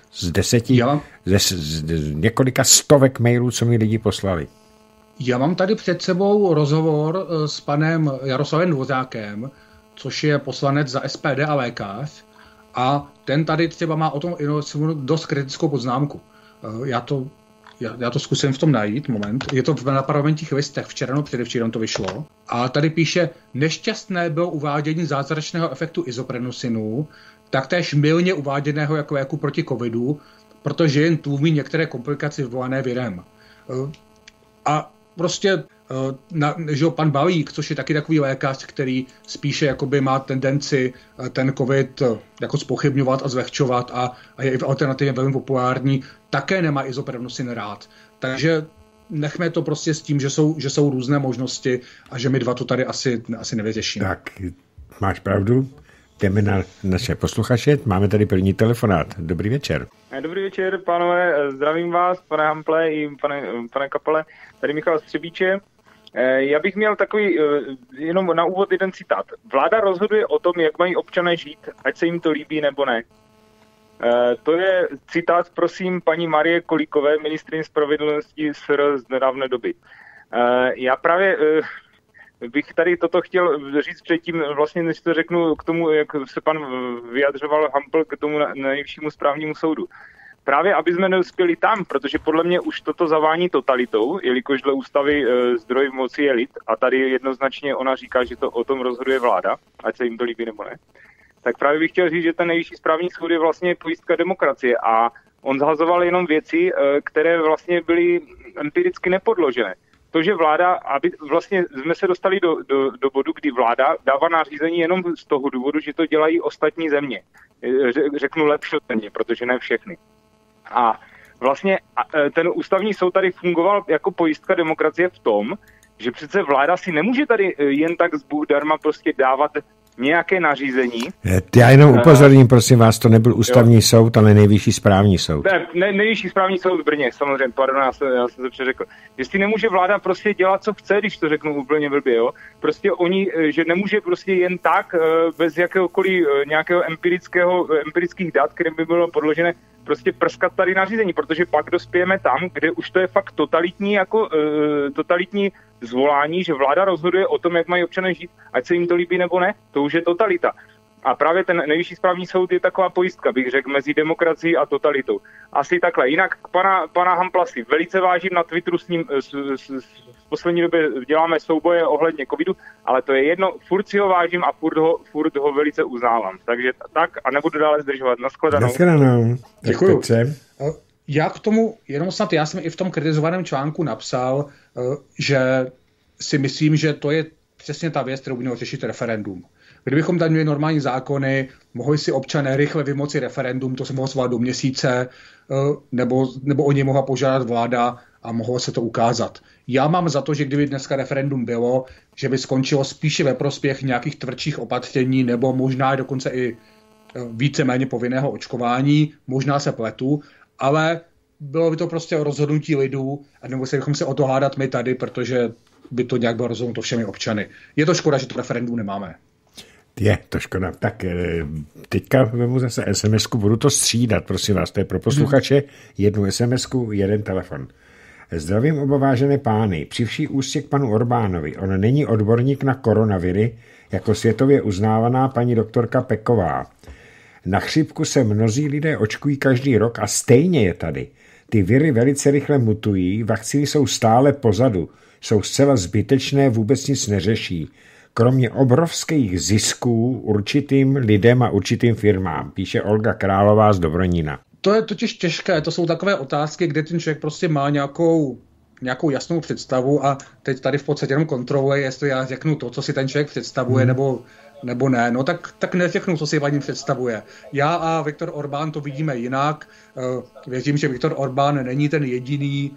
Z několika stovek mailů, co mi lidi poslali. Já mám tady před sebou rozhovor s panem Jaroslavem Dvořákem, což je poslanec za SPD a lékař. A ten tady třeba má o tom dost kritickou poznámku. Já to zkusím v tom najít, moment. Je to na Parlamentních listech, včera no předevčírem to vyšlo. A tady píše, nešťastné bylo uvádění zázračného efektu Isoprinosinu, taktéž mylně uváděného jako léku proti covidu, protože jen tlumí některé komplikace vyvolané virem. A prostě že pan Balík, což je taky takový lékař, který spíše jakoby má tendenci ten covid jako zpochybňovat a zlehčovat a je i v alternativě velmi populární, také nemá isoprenosin rád. Takže nechme to prostě s tím, že jsou různé možnosti a že my dva to tady asi nevyřešíme. Tak, máš pravdu. Jdeme na naše posluchače. Máme tady první telefonát. Dobrý večer. Dobrý večer, pánové. Zdravím vás, pane Hample i pane Kapale. Tady Michal Střebíče. Já bych měl takový, jenom na úvod jeden citát. Vláda rozhoduje o tom, jak mají občané žít, ať se jim to líbí nebo ne. To je citát, prosím, paní Marie Kolíkové, ministryně spravedlnosti SR z nedávné doby. Já právě bych tady toto chtěl říct předtím, vlastně než to řeknu k tomu, jak se pan vyjadřoval Hampl k tomu nejvyššímu správnímu soudu. Právě aby jsme neuspěli tam, protože podle mě už toto zavání totalitou, jelikož dle ústavy zdroj moci je lid a tady jednoznačně ona říká, že to o tom rozhoduje vláda, ať se jim to líbí nebo ne. Tak právě bych chtěl říct, že ten nejvyšší správní soud je vlastně pojistka demokracie a on zhazoval jenom věci, které vlastně byly empiricky nepodložené. To, že vláda, aby vlastně jsme se dostali do bodu, kdy vláda dává nařízení jenom z toho důvodu, že to dělají ostatní země. Řeknu lepší země, protože ne všechny. A vlastně ten ústavní soud tady fungoval jako pojistka demokracie v tom, že přece vláda si nemůže tady jen tak zdarma prostě dávat nějaké nařízení. Já jenom upozorním, prosím vás, to nebyl ústavní soud, ale nejvyšší správní soud. Nejvyšší správní soud v Brně, samozřejmě, pardon, já jsem to přeřekl. Jestli nemůže vláda prostě dělat, co chce, když to řeknu úplně blbě, jo. Prostě že nemůže prostě jen tak, bez jakéhokoliv nějakého empirických dat, které by bylo podložené, prostě prskat tady nařízení, protože pak dospějeme tam, kde už to je fakt totalitní zvolání, že vláda rozhoduje o tom, jak mají občané žít, ať se jim to líbí nebo ne, to už je totalita. A právě ten nejvyšší správní soud je taková pojistka, bych řekl, mezi demokracií a totalitou. Asi takhle. Jinak pana Hampla si velice vážím, na Twitteru s ním v poslední době děláme souboje ohledně covidu, ale to je jedno, furt si ho vážím a furt ho velice uznávám. Takže tak a nebudu dále zdržovat. Naschledanou. Děkuju. Já k tomu, jenom snad já jsem i v tom kritizovaném článku napsal, že si myslím, že to je přesně ta věc, kterou by mělo řešit referendum. Kdybychom tady měli normální zákony, mohli si občané rychle vymoci referendum, to se mohlo svolat do měsíce, nebo o něj mohla požádat vláda a mohlo se to ukázat. Já mám za to, že kdyby dneska referendum bylo, že by skončilo spíše ve prospěch nějakých tvrdších opatření, nebo možná dokonce i víceméně povinného očkování, možná se pletu, ale bylo by to prostě o rozhodnutí lidů a nemuseli bychom se o to hádat my tady, protože by to nějak bylo rozhodnuto všemi občany. Je to škoda, že to referendum nemáme. Je to škoda. Tak teďka vemu zase SMS-ku, budu to střídat, prosím vás, to je pro posluchače, jednu SMS-ku, jeden telefon. Zdravím oba vážené pány. Při vší úctě k panu Orbánovi. On není odborník na koronaviry, jako světově uznávaná paní doktorka Peková. Na chřipku se mnozí lidé očkují každý rok a stejně je tady. Ty viry velice rychle mutují, vakcíny jsou stále pozadu, jsou zcela zbytečné, vůbec nic neřeší. Kromě obrovských zisků určitým lidem a určitým firmám, píše Olga Králová z Dobronína. To je totiž těžké, to jsou takové otázky, kde ten člověk prostě má nějakou jasnou představu a teď tady v podstatě jenom kontroluje, jestli já řeknu to, co si ten člověk představuje, nebo ne. No tak neřeknu, co si paní představuje. Já a Viktor Orbán to vidíme jinak. Věřím, že Viktor Orbán není ten jediný,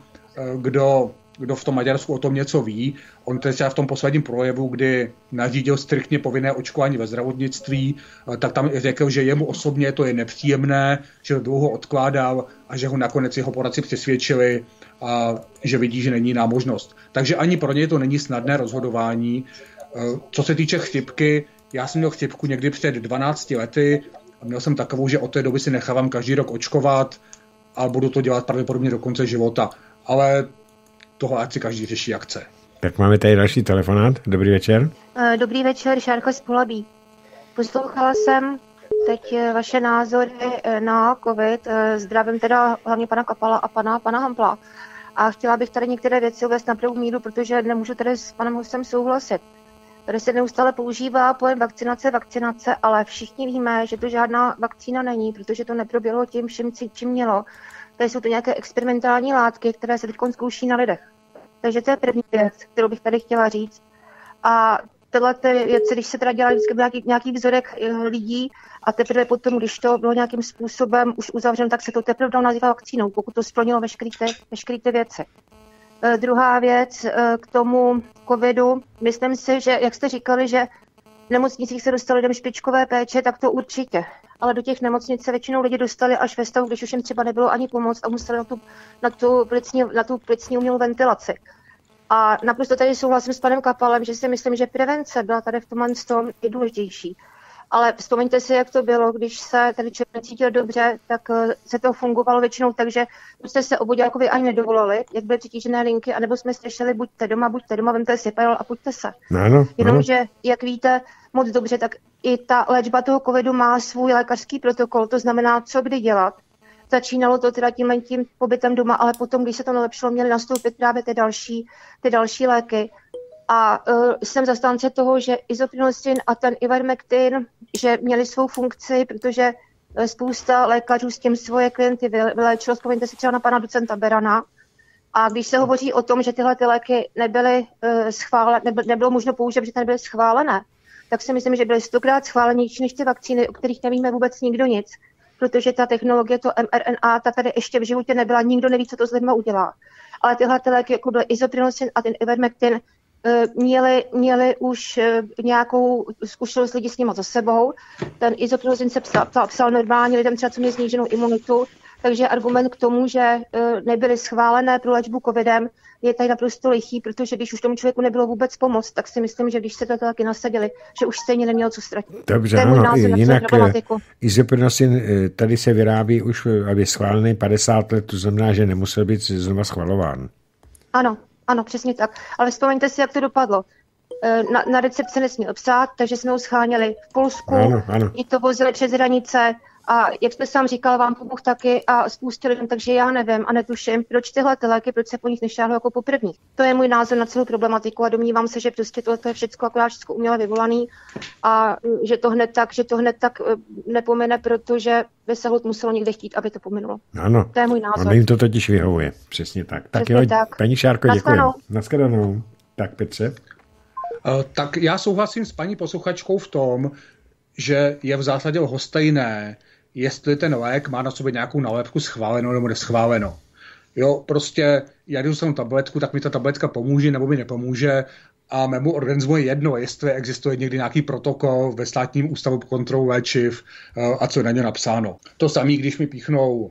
kdo v tom Maďarsku o tom něco ví. On třeba v tom posledním projevu, kdy nařídil striktně povinné očkování ve zdravotnictví, tak tam řekl, že jemu osobně to je nepříjemné, že ho dlouho odkládal a že ho nakonec jeho poradci přesvědčili a že vidí, že není jiná možnost. Takže ani pro něj to není snadné rozhodování. Co se týče chřipky, já jsem měl chřipku někdy před 12 lety a měl jsem takovou, že od té doby si nechávám každý rok očkovat a budu to dělat pravděpodobně do konce života. Ale toho ať si každý řeší, jak chce. Tak máme tady další telefonát. Dobrý večer. Dobrý večer, Šárka z Polabí. Poslouchala jsem teď vaše názory na COVID. Zdravím teda hlavně pana Kapala a pana Hampla. A chtěla bych tady některé věci uvést na pravou míru, protože nemůžu tady s panem hostem souhlasit. Tady se neustále používá pojem vakcinace, ale všichni víme, že to žádná vakcína není, protože to neproběhlo čím mělo. Tady jsou to nějaké experimentální látky, které se teď zkouší na lidech. Takže to je první věc, kterou bych tady chtěla říct. A tyhle věci, když se teda dělá vždycky nějaký vzorek lidí a teprve potom, když to bylo nějakým způsobem už uzavřeno, tak se to teprve dalo nazývat vakcínou, pokud to splnilo veškeré ty věci. Druhá věc k tomu covidu. Myslím si, že, jak jste říkali, že v nemocnicích se dostali lidem špičkové péče, tak to určitě. Ale do těch nemocnic se většinou lidi dostali až ve stavu, když už jim třeba nebylo ani pomoc a museli na tu plicní umělou ventilaci. A naprosto tady souhlasím s panem Kapalem, že si myslím, že prevence byla tady v tomhle tom důležitější. Ale vzpomeňte si, jak to bylo, když se tady člověk necítil dobře, tak se to fungovalo většinou tak, že jste se obudělkovi ani nedovolili, jak byly přetížené linky, anebo jsme slyšeli, buďte doma, vemte si parol a pojďte se. Jenomže, jak víte moc dobře, tak i ta léčba toho covidu má svůj lékařský protokol, to znamená, co kdy dělat. Začínalo to teda tím pobytem doma, ale potom, když se to nelepšilo, měly nastoupit právě ty další léky. A jsem zastánce toho, že isoprinostin a ten ivermectin, že měli svou funkci, protože spousta lékařů s tím svoje klienty vylečilo. Vzpomeňte si třeba na pana docenta Berana. A když se hovoří o tom, že tyhle ty léky nebyly schválené, nebylo možno použít, protože nebyly schválené, tak si myslím, že byly 100krát schválenější než ty vakcíny, o kterých nevíme vůbec nikdo nic. Protože ta technologie, to mRNA, ta tady ještě v životě nebyla, nikdo neví, co to s lidma udělá. Ale tyhle ty léky, jako byl isoprinostin a ten ivermectin, měli už nějakou zkušenost lidi s nimi za sebou. Ten isoprinostin se psal normálně lidem třeba, co měli sníženou imunitu, takže argument k tomu, že nebyly schválené pro léčbu covidem, je tady naprosto lichý, protože když už tomu člověku nebylo vůbec pomoct, tak si myslím, že když se to taky nasadili, že už stejně nemělo co ztratit. Dobře, ano, jinak isoprinostin tady se vyrábí už, aby schválený 50 let, to znamená, že nemusel být znova schvalován. Ano, přesně tak. Ale vzpomeňte si, jak to dopadlo. Na recept se nesměl psát, takže jsme ho scháněli v Polsku, i to vozili přes hranice a jak jste sám říkal, vám pomohl taky a spoustě lidem, takže já nevím a netuším, proč tyhle léky, proč se po nich nešáhlo jako po prvních. To je můj názor na celou problematiku a domnívám se, že prostě tohle je všechno uměle vyvolaný a že to hned tak nepomine, protože by se hod muselo někde chtít, aby to pominulo. Ano, to je můj názor. Ono jim to totiž vyhovuje, přesně tak. Přesně tak. Paní Šárko, děkuji. Naschledanou. Tak Petře. Tak já souhlasím s paní posluchačkou v tom, že je v zásadě lhostejné, jestli ten lék má na sobě nějakou nálepku schváleno nebo neschváleno. Jo, prostě já když jsem tabletku, tak mi ta tabletka pomůže nebo mi nepomůže a mému organismu je jedno, jestli existuje někdy nějaký protokol ve Státním ústavu pro kontrolu léčiv a co je na ně napsáno. To samé, když mi píchnou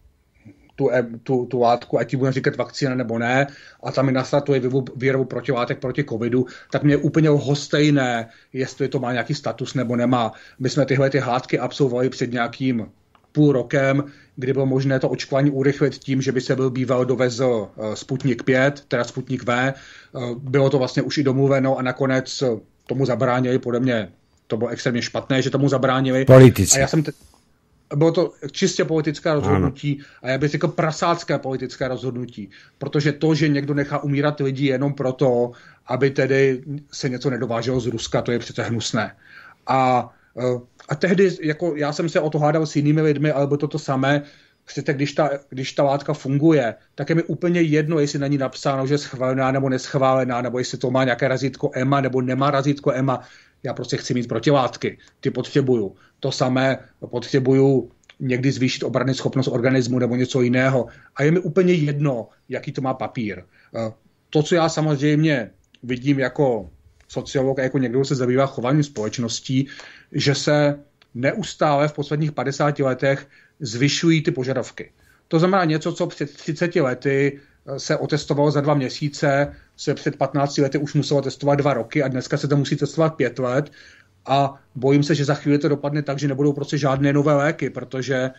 tu látku, ať ti budeme říkat vakcína nebo ne, a tam mi nastartuje výrobu protilátek proti covidu, tak mě je úplně lhostejné, jestli to má nějaký status nebo nemá. My jsme tyhle látky absolvovali před nějakým půl rokem, kdy bylo možné to očkování urychlit tím, že by se býval dovezl Sputnik 5, teda Sputnik V. Bylo to vlastně už i domluveno a nakonec tomu zabránili, podle mě to bylo extrémně špatné, že tomu zabránili. Politici. A já jsem bylo to čistě politické rozhodnutí a já bych řekl prasácké politické rozhodnutí, protože to, že někdo nechá umírat lidi jenom proto, aby tedy se něco nedováželo z Ruska, to je přece hnusné. A tehdy, jako já jsem se o to hádal s jinými lidmi, ale bylo to samé, přece když ta látka funguje, tak je mi úplně jedno, jestli na ní napsáno, že je schválená nebo neschválená, nebo jestli to má nějaké razítko EMA nebo nemá razítko EMA. Já prostě chci mít protilátky, ty potřebuju. To samé potřebuju někdy zvýšit obrannou schopnost organismu nebo něco jiného. A je mi úplně jedno, jaký to má papír. To, co já samozřejmě vidím jako sociolog a jako někdo, kdo se zabývá chováním společností, že se neustále v posledních 50 letech zvyšují ty požadavky. To znamená něco, co před 30 lety se otestovalo za 2 měsíce, se před 15 lety už muselo testovat 2 roky a dneska se to musí testovat 5 let a bojím se, že za chvíli to dopadne tak, že nebudou prostě žádné nové léky, protože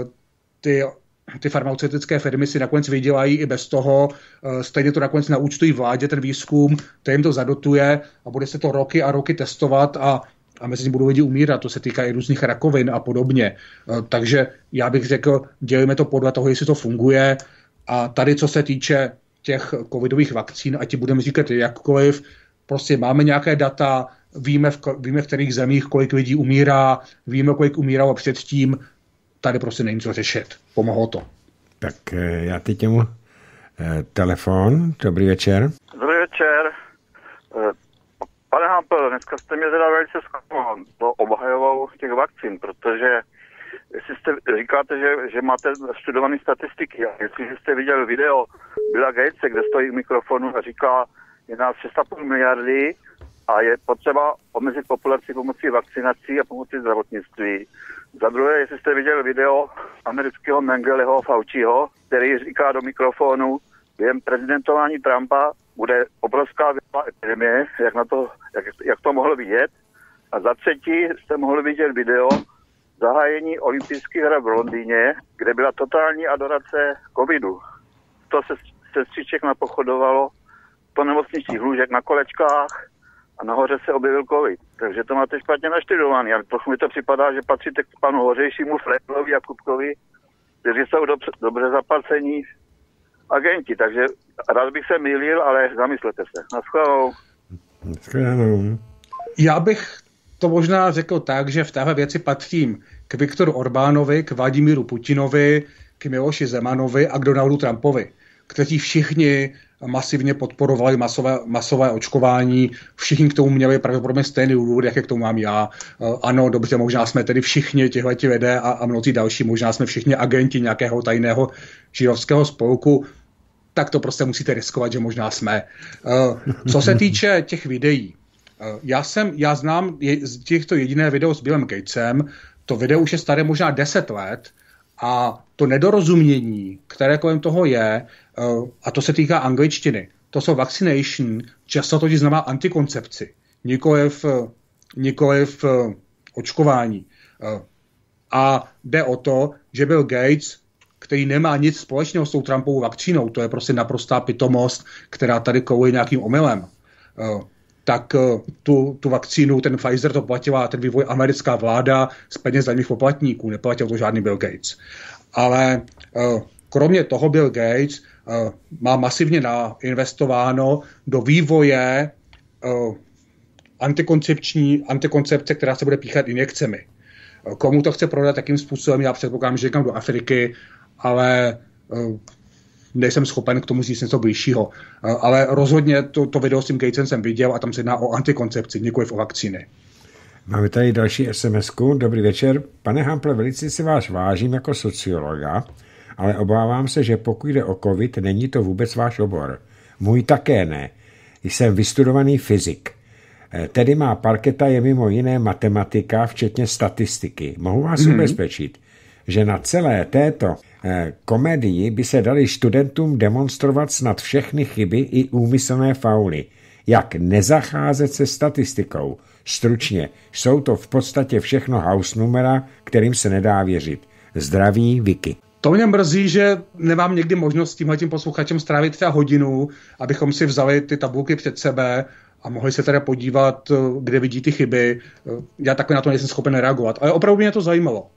ty farmaceutické firmy si nakonec vydělají i bez toho, stejně to nakonec naúčtují vládě ten výzkum, to jim to zadotuje a bude se to roky a roky testovat a mezi tím budou lidi umírat, to se týká i různých rakovin a podobně. Takže já bych řekl, dělíme to podle toho, jestli to funguje. A tady, co se týče těch covidových vakcín, ať ti budeme říkat jakkoliv, prostě máme nějaké data, víme v kterých zemích, kolik lidí umírá, víme, kolik umíralo předtím, tady prostě není co řešit. Pomohlo to. Tak já teď těmu Telefon, dobrý večer. Dobrý večer. Pane Hampel, dneska jste mě teda velice zklamal to obhajovou těch vakcín, protože jestli říkáte, že máte studované statistiky, a jestliže jste viděl video Billa Gatese, kde stojí u mikrofonu a říká, je nás 6,5 miliardy a je potřeba omezit populaci pomocí vakcinací a pomocí zdravotnictví. Za druhé, jestli jste viděl video amerického Mengeleho Fauciho, který říká do mikrofonu, během prezidentování Trumpa bude obrovská epidemie, jak to mohlo vidět. A za třetí jste mohli vidět video zahájení olympijských her v Londýně, kde byla totální adorace covidu. To se sestřiček napochodovalo, to nemocničních lůžek na kolečkách a nahoře se objevil covid. Takže to máte špatně naštudovaný. Ale trochu mi to připadá, že patříte k panu Hořejšímu, Fleglovi a Kupkovi, kteří jsou dobře zaplacení agenti. Takže rád bych se mýlil, ale zamyslete se. Naschledanou. Já bych to možná řekl tak, že v téhle věci patřím k Viktoru Orbánovi, k Vladimíru Putinovi, k Miloši Zemanovi a k Donaldu Trumpovi, kteří všichni masivně podporovali masové očkování, všichni k tomu měli pravděpodobně stejný důvod, jak k tomu mám já. Ano, dobře, možná jsme tedy všichni těhleti lidé a mnozí další, možná jsme všichni agenti nějakého tajného židovského spolku, tak to prostě musíte riskovat, že možná jsme. Co se týče těch videí, já znám z těchto jediné video s Billem Gatesem, to video už je staré možná 10 let a to nedorozumění, které kolem toho je, a to se týká angličtiny, to jsou vaccination, často to znamená antikoncepci, nikoliv očkování. A jde o to, že Bill Gates, který nemá nic společného s tou Trumpovou vakcínou, to je prostě naprostá pitomost, která tady koulí nějakým omylem, tak tu vakcínu, ten Pfizer to platila, ten vývoj americká vláda z peněz daňových poplatníků, neplatil to žádný Bill Gates. Ale kromě toho Bill Gates má masivně investováno do vývoje antikoncepce, která se bude píchat injekcemi. Komu to chce prodat, takým způsobem, já předpokládám, že říkám do Afriky, ale nejsem schopen k tomu říct něco blížšího. Ale rozhodně to video s tím Gatesem jsem viděl a tam se jedná o antikoncepci, nikoliv o vakcíny. Máme tady další SMS-ku. Dobrý večer. Pane Hample, velice si vás vážím jako sociologa, ale obávám se, že pokud jde o covid, není to vůbec váš obor. Můj také ne. Jsem vystudovaný fyzik. Tedy má parketa je mimo jiné matematika, včetně statistiky. Mohu vás ubezpečit, že na celé této komedii by se dali studentům demonstrovat snad všechny chyby i úmyslné fauly. Jak nezacházet se statistikou. Stručně, jsou to v podstatě všechno house numera, kterým se nedá věřit. Zdraví, Vicky. To mě mrzí, že nemám někdy možnost s tímhletím posluchačem strávit třeba hodinu, abychom si vzali ty tabulky před sebe a mohli se teda podívat, kde vidí ty chyby. Já takhle na to nejsem schopen reagovat, ale opravdu mě to zajímalo.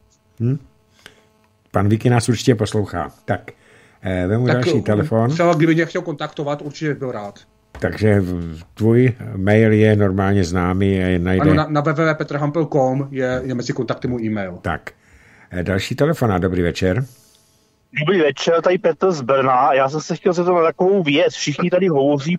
Pan Vicky nás určitě poslouchá. Tak, vemu další telefon. Třeba kdyby mě chtěl kontaktovat, určitě byl rád. Takže tvůj mail je normálně známý a je najde... Ano, na www.petrhampel.com je mezi kontakty můj e-mail. Tak, další telefon. Dobrý večer. Dobrý večer, tady Petr z Brna. Já jsem se chtěl zeptat na takovou věc. Všichni tady hovoří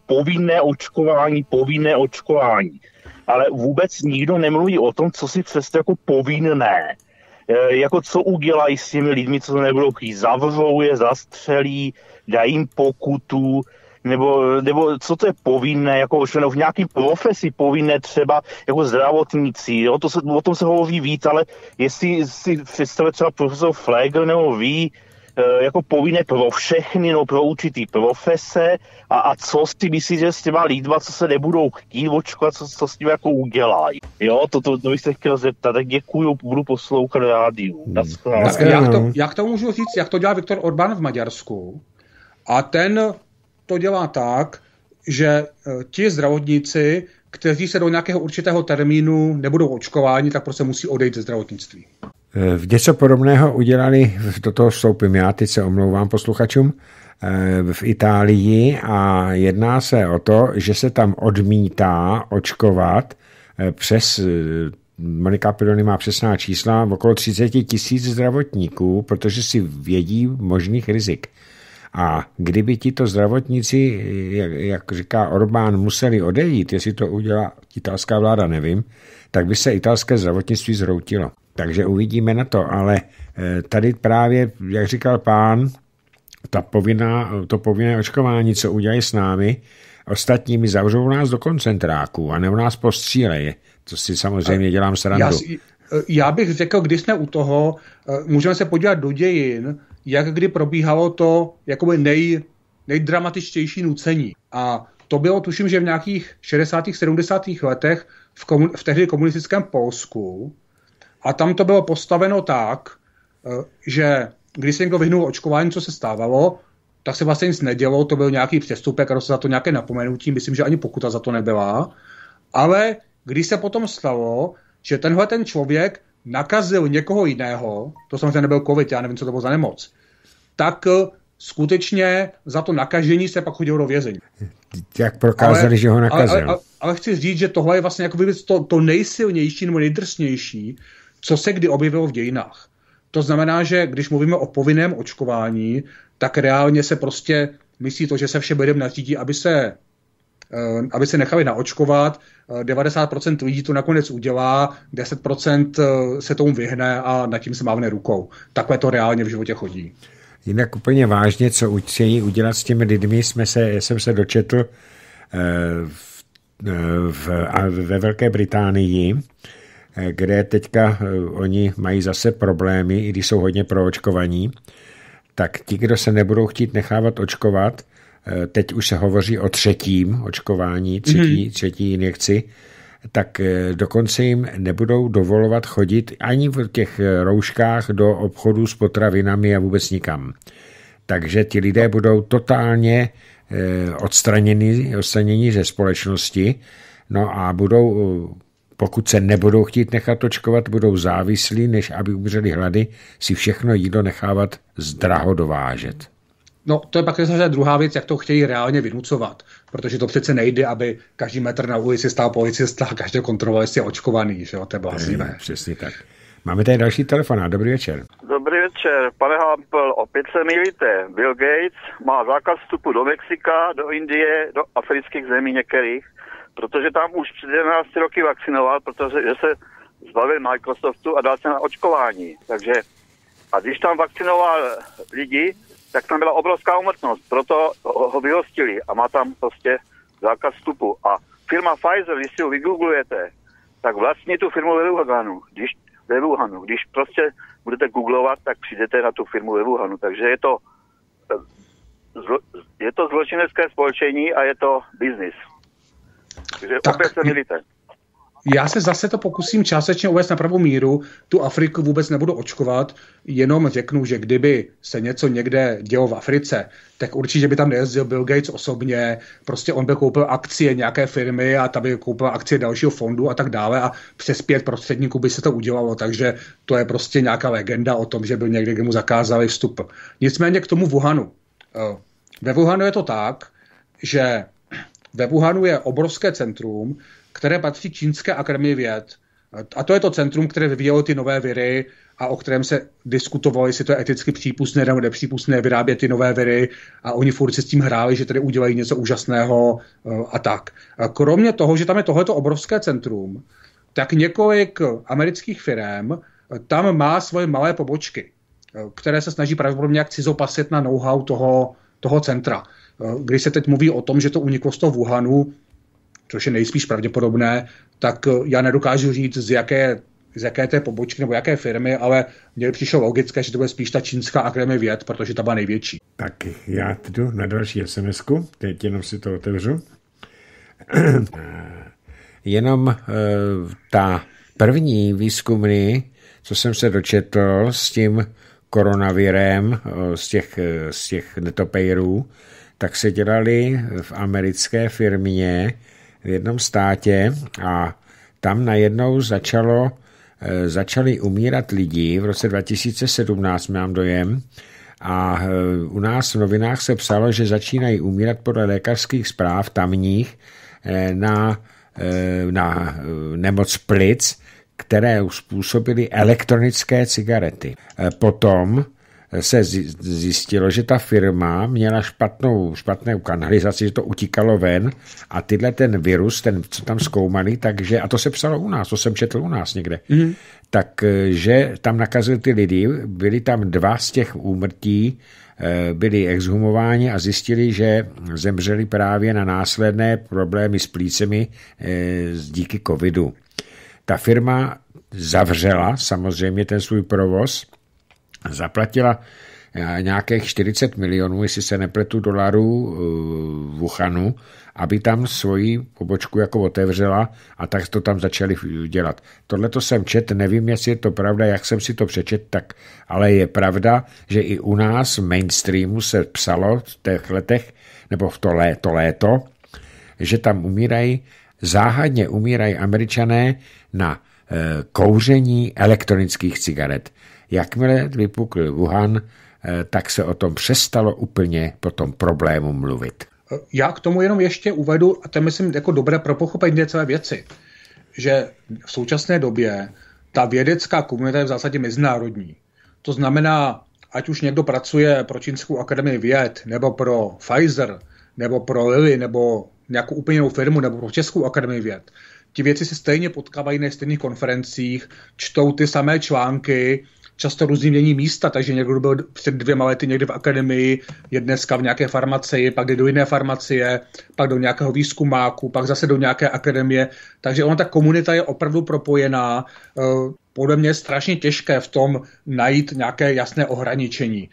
povinné očkování. Ale vůbec nikdo nemluví o tom, co si přesto jako povinné. Jako co udělají s těmi lidmi, co nebudou chtít. Zavřou je, zastřelí, dají jim pokutu, nebo co to je povinné, jako v nějaký profesi povinné třeba jako zdravotníci, jo? O tom se hovoří víc, ale jestli si představuje třeba profesor Flegl nebo ví, jako povinné pro všechny, no pro určitý profese a co si myslíte, že s těma lidma, co se nebudou chtít očkovat, co s tím jako udělají. Jo, to bych se chtěl zeptat, tak děkuju, budu poslouchat rádiu. Jak to můžu říct, jak to dělá Viktor Orbán v Maďarsku a ten to dělá tak, že ti zdravotníci, kteří se do nějakého určitého termínu nebudou očkováni, tak prostě musí odejít ze zdravotnictví. Něco podobného udělali, do toho vstoupím já, teď se omlouvám posluchačům, v Itálii a jedná se o to, že se tam odmítá očkovat přes, Monika Pilony má přesná čísla, okolo 30 000 zdravotníků, protože si vědí možných rizik. A kdyby tito zdravotníci, jak říká Orbán, museli odejít, jestli to udělá italská vláda, nevím, tak by se italské zdravotnictví zhroutilo. Takže uvidíme na to, ale tady právě, jak říkal pán, to povinné očkování, co udělají s námi, ostatními zavřou nás do koncentráků a nebo nás postřílejí. To si samozřejmě dělám srandu. Já bych řekl, když jsme u toho, můžeme se podívat do dějin, jak kdy probíhalo to jakoby nejdramatičtější nucení. A to bylo, tuším, že v nějakých 60. 70. letech v tehdy komunistickém Polsku. A tam to bylo postaveno tak, že když se někdo vyhnul očkování, co se stávalo, tak se vlastně nic nedělo, to byl nějaký přestupek a za to nějaké napomenutí, myslím, že ani pokuta za to nebyla. Ale když se potom stalo, že tenhle ten člověk nakazil někoho jiného, to samozřejmě nebyl covid, já nevím, co to bylo za nemoc, tak skutečně za to nakažení se pak chodilo do vězení. Jak prokázali, že ho nakazil. Ale chci říct, že tohle je vlastně jako to nejsilnější nebo nejdrsnější, co se kdy objevilo v dějinách. To znamená, že když mluvíme o povinném očkování, tak reálně se prostě myslí to, že se všem lidem nařídí, aby se nechali naočkovat, 90% lidí to nakonec udělá, 10% se tomu vyhne a nad tím se mávne rukou. Takhle to reálně v životě chodí. Jinak úplně vážně, co chtějí udělat s těmi lidmi, jsem se dočetl ve Velké Británii, kde teďka oni mají zase problémy, i když jsou hodně proočkovaní, tak ti, kdo se nebudou chtít nechávat očkovat, teď už se hovoří o třetím očkování, třetí injekci, tak dokonce jim nebudou dovolovat chodit ani v těch rouškách do obchodů s potravinami a vůbec nikam. Takže ti lidé budou totálně odstraněni ze společnosti, no a pokud se nebudou chtít nechat očkovat, budou závislí, než aby umřeli hlady, si všechno jídlo nechávat zdraho dovážet. No, to je pak druhá věc, jak to chtějí reálně vynucovat, protože to přece nejde, aby každý metr na ulici stál policista a každý kontroloval, jestli je očkovaný, že jo, to je bláznivé. Přesně tak. Máme tady další telefonát, dobrý večer. Dobrý večer, pane Hampl, opět se mýlíte. Bill Gates má zákaz vstupu do Mexika, do Indie, do afrických zemí některých, protože tam už před 11 roky vakcinoval, protože se zbavil Microsoftu a dal se na očkování. Takže, a když tam vakcinoval lidi, tak tam byla obrovská úmrtnost, proto ho vyhostili a má tam prostě zákaz vstupu. A firma Pfizer, když si ho vygooglujete, tak vlastně tu firmu ve Wuhanu. Když prostě budete googlovat, tak přijdete na tu firmu ve Wuhanu. Takže je to zločinecké spolčení a je to biznis. Takže opět se milíte. Já se zase to pokusím částečně uvést na pravou míru. Tu Afriku vůbec nebudu očkovat, jenom řeknu, že kdyby se něco někde dělo v Africe, tak určitě by tam nejezdil Bill Gates osobně, prostě on by koupil akcie nějaké firmy a ta by koupila akcie dalšího fondu a tak dále a přes 5 prostředníků by se to udělalo, takže to je prostě nějaká legenda o tom, že byl někde, kde mu zakázali vstup. Nicméně k tomu Wuhanu. Ve Wuhanu je to tak, že ve Wuhanu je obrovské centrum, které patří Čínské akademii věd. A to je to centrum, které vyvíjelo ty nové viry a o kterém se diskutovalo, jestli to je eticky přípustné nebo nepřípustné vyrábět ty nové viry a oni furt si s tím hráli, že tady udělají něco úžasného a tak. A kromě toho, že tam je tohleto obrovské centrum, tak několik amerických firm tam má svoje malé pobočky, které se snaží pravděpodobně nějak cizopasit na know-how toho centra. Když se teď mluví o tom, že to uniklo z toho Wuhanu, což je nejspíš pravděpodobné, tak já nedokážu říct, z jaké té pobočky nebo jaké firmy, ale mně přišlo logické, že to bude spíš ta Čínská akademie věd, protože ta byla největší. Tak já jdu na další SMS-ku, teď jenom si to otevřu. Jenom ta první výzkumný, co jsem se dočetl s tím koronavirem, z těch netopejrů, tak se dělali v americké firmě v jednom státě a tam najednou začali umírat lidi v roce 2017, mám dojem, a u nás v novinách se psalo, že začínají umírat podle lékařských zpráv tamních na nemoc plic, které způsobily elektronické cigarety. Potom se zjistilo, že ta firma měla špatnou kanalizaci, že to utíkalo ven a ten virus, co tam zkoumali, takže, a to se psalo u nás, to jsem četl u nás někde, takže tam nakazili ty lidi, byli tam 2 z těch úmrtí, byli exhumováni a zjistili, že zemřeli právě na následné problémy s plícemi díky covidu. Ta firma zavřela samozřejmě ten svůj provoz, zaplatila nějakých 40 milionů, jestli se nepletu, dolarů v Wuhanu, aby tam svoji pobočku jako otevřela a tak to tam začali dělat. Tohle to jsem čet, nevím, jestli je to pravda, jak jsem si to přečet, tak, ale je pravda, že i u nás v mainstreamu se psalo v těch letech, nebo v to léto, že tam záhadně umírají Američané na kouření elektronických cigaret. Jakmile vypukl Wuhan, tak se o tom přestalo úplně po tom problému mluvit. Já k tomu jenom ještě uvedu, a to je myslím jako dobré pro pochopení celé věci, že v současné době ta vědecká komunita je v zásadě mezinárodní. To znamená, ať už někdo pracuje pro Čínskou akademii věd, nebo pro Pfizer, nebo pro Lilly, nebo nějakou úplně jinou firmu, nebo pro Českou akademii věd, ti věci se stejně potkávají na stejných konferencích, čtou ty samé články, často různě mění místa, takže někdo byl před 2 lety někde v akademii, je dneska v nějaké farmacii, pak jde do jiné farmacie, pak do nějakého výzkumáku, pak zase do nějaké akademie, takže ona ta komunita je opravdu propojená. Podle mě je strašně těžké v tom najít nějaké jasné ohraničení.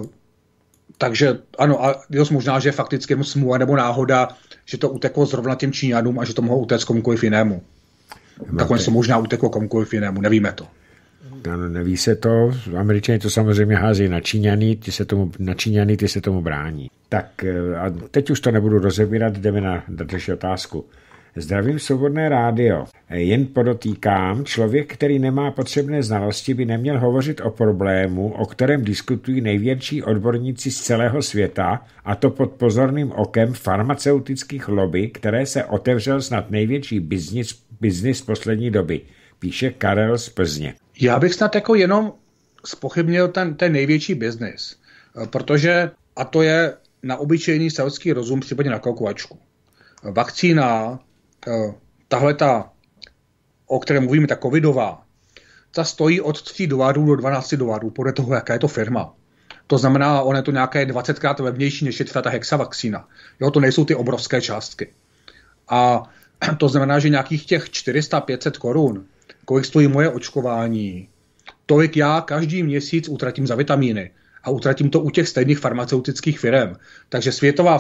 Takže ano, a dost možná, že fakticky jenom smůla nebo náhoda, že to uteklo zrovna těm Číňanům a že to mohlo utéct komukoliv jinému. Takhle se možná uteklo komukoliv jinému, nevíme to. Ano, neví se to, Američané to samozřejmě hází na Číňany, ty se tomu brání. Tak a teď už to nebudu rozebírat, jdeme na další otázku. Zdravím Svobodné rádio. Jen podotýkám, člověk, který nemá potřebné znalosti, by neměl hovořit o problému, o kterém diskutují největší odborníci z celého světa, a to pod pozorným okem farmaceutických lobby, které se otevřel snad největší biznis poslední doby, píše Karel z Plzně. Já bych snad jako jenom zpochybnil ten největší biznis, protože, a to je na obyčejný selský rozum, případně na kalkulačku. Vakcína, tahleta, o které mluvíme, ta covidová, ta stojí od $3 do $12, podle toho, jaká je to firma. To znamená, ono je to nějaké 20krát levnější, než je ta hexavakcína. Jo, to nejsou ty obrovské částky. A to znamená, že nějakých těch 400-500 korun, kolik stojí moje očkování, tolik já každý měsíc utratím za vitamíny. A utratím to u těch stejných farmaceutických firm. Takže světové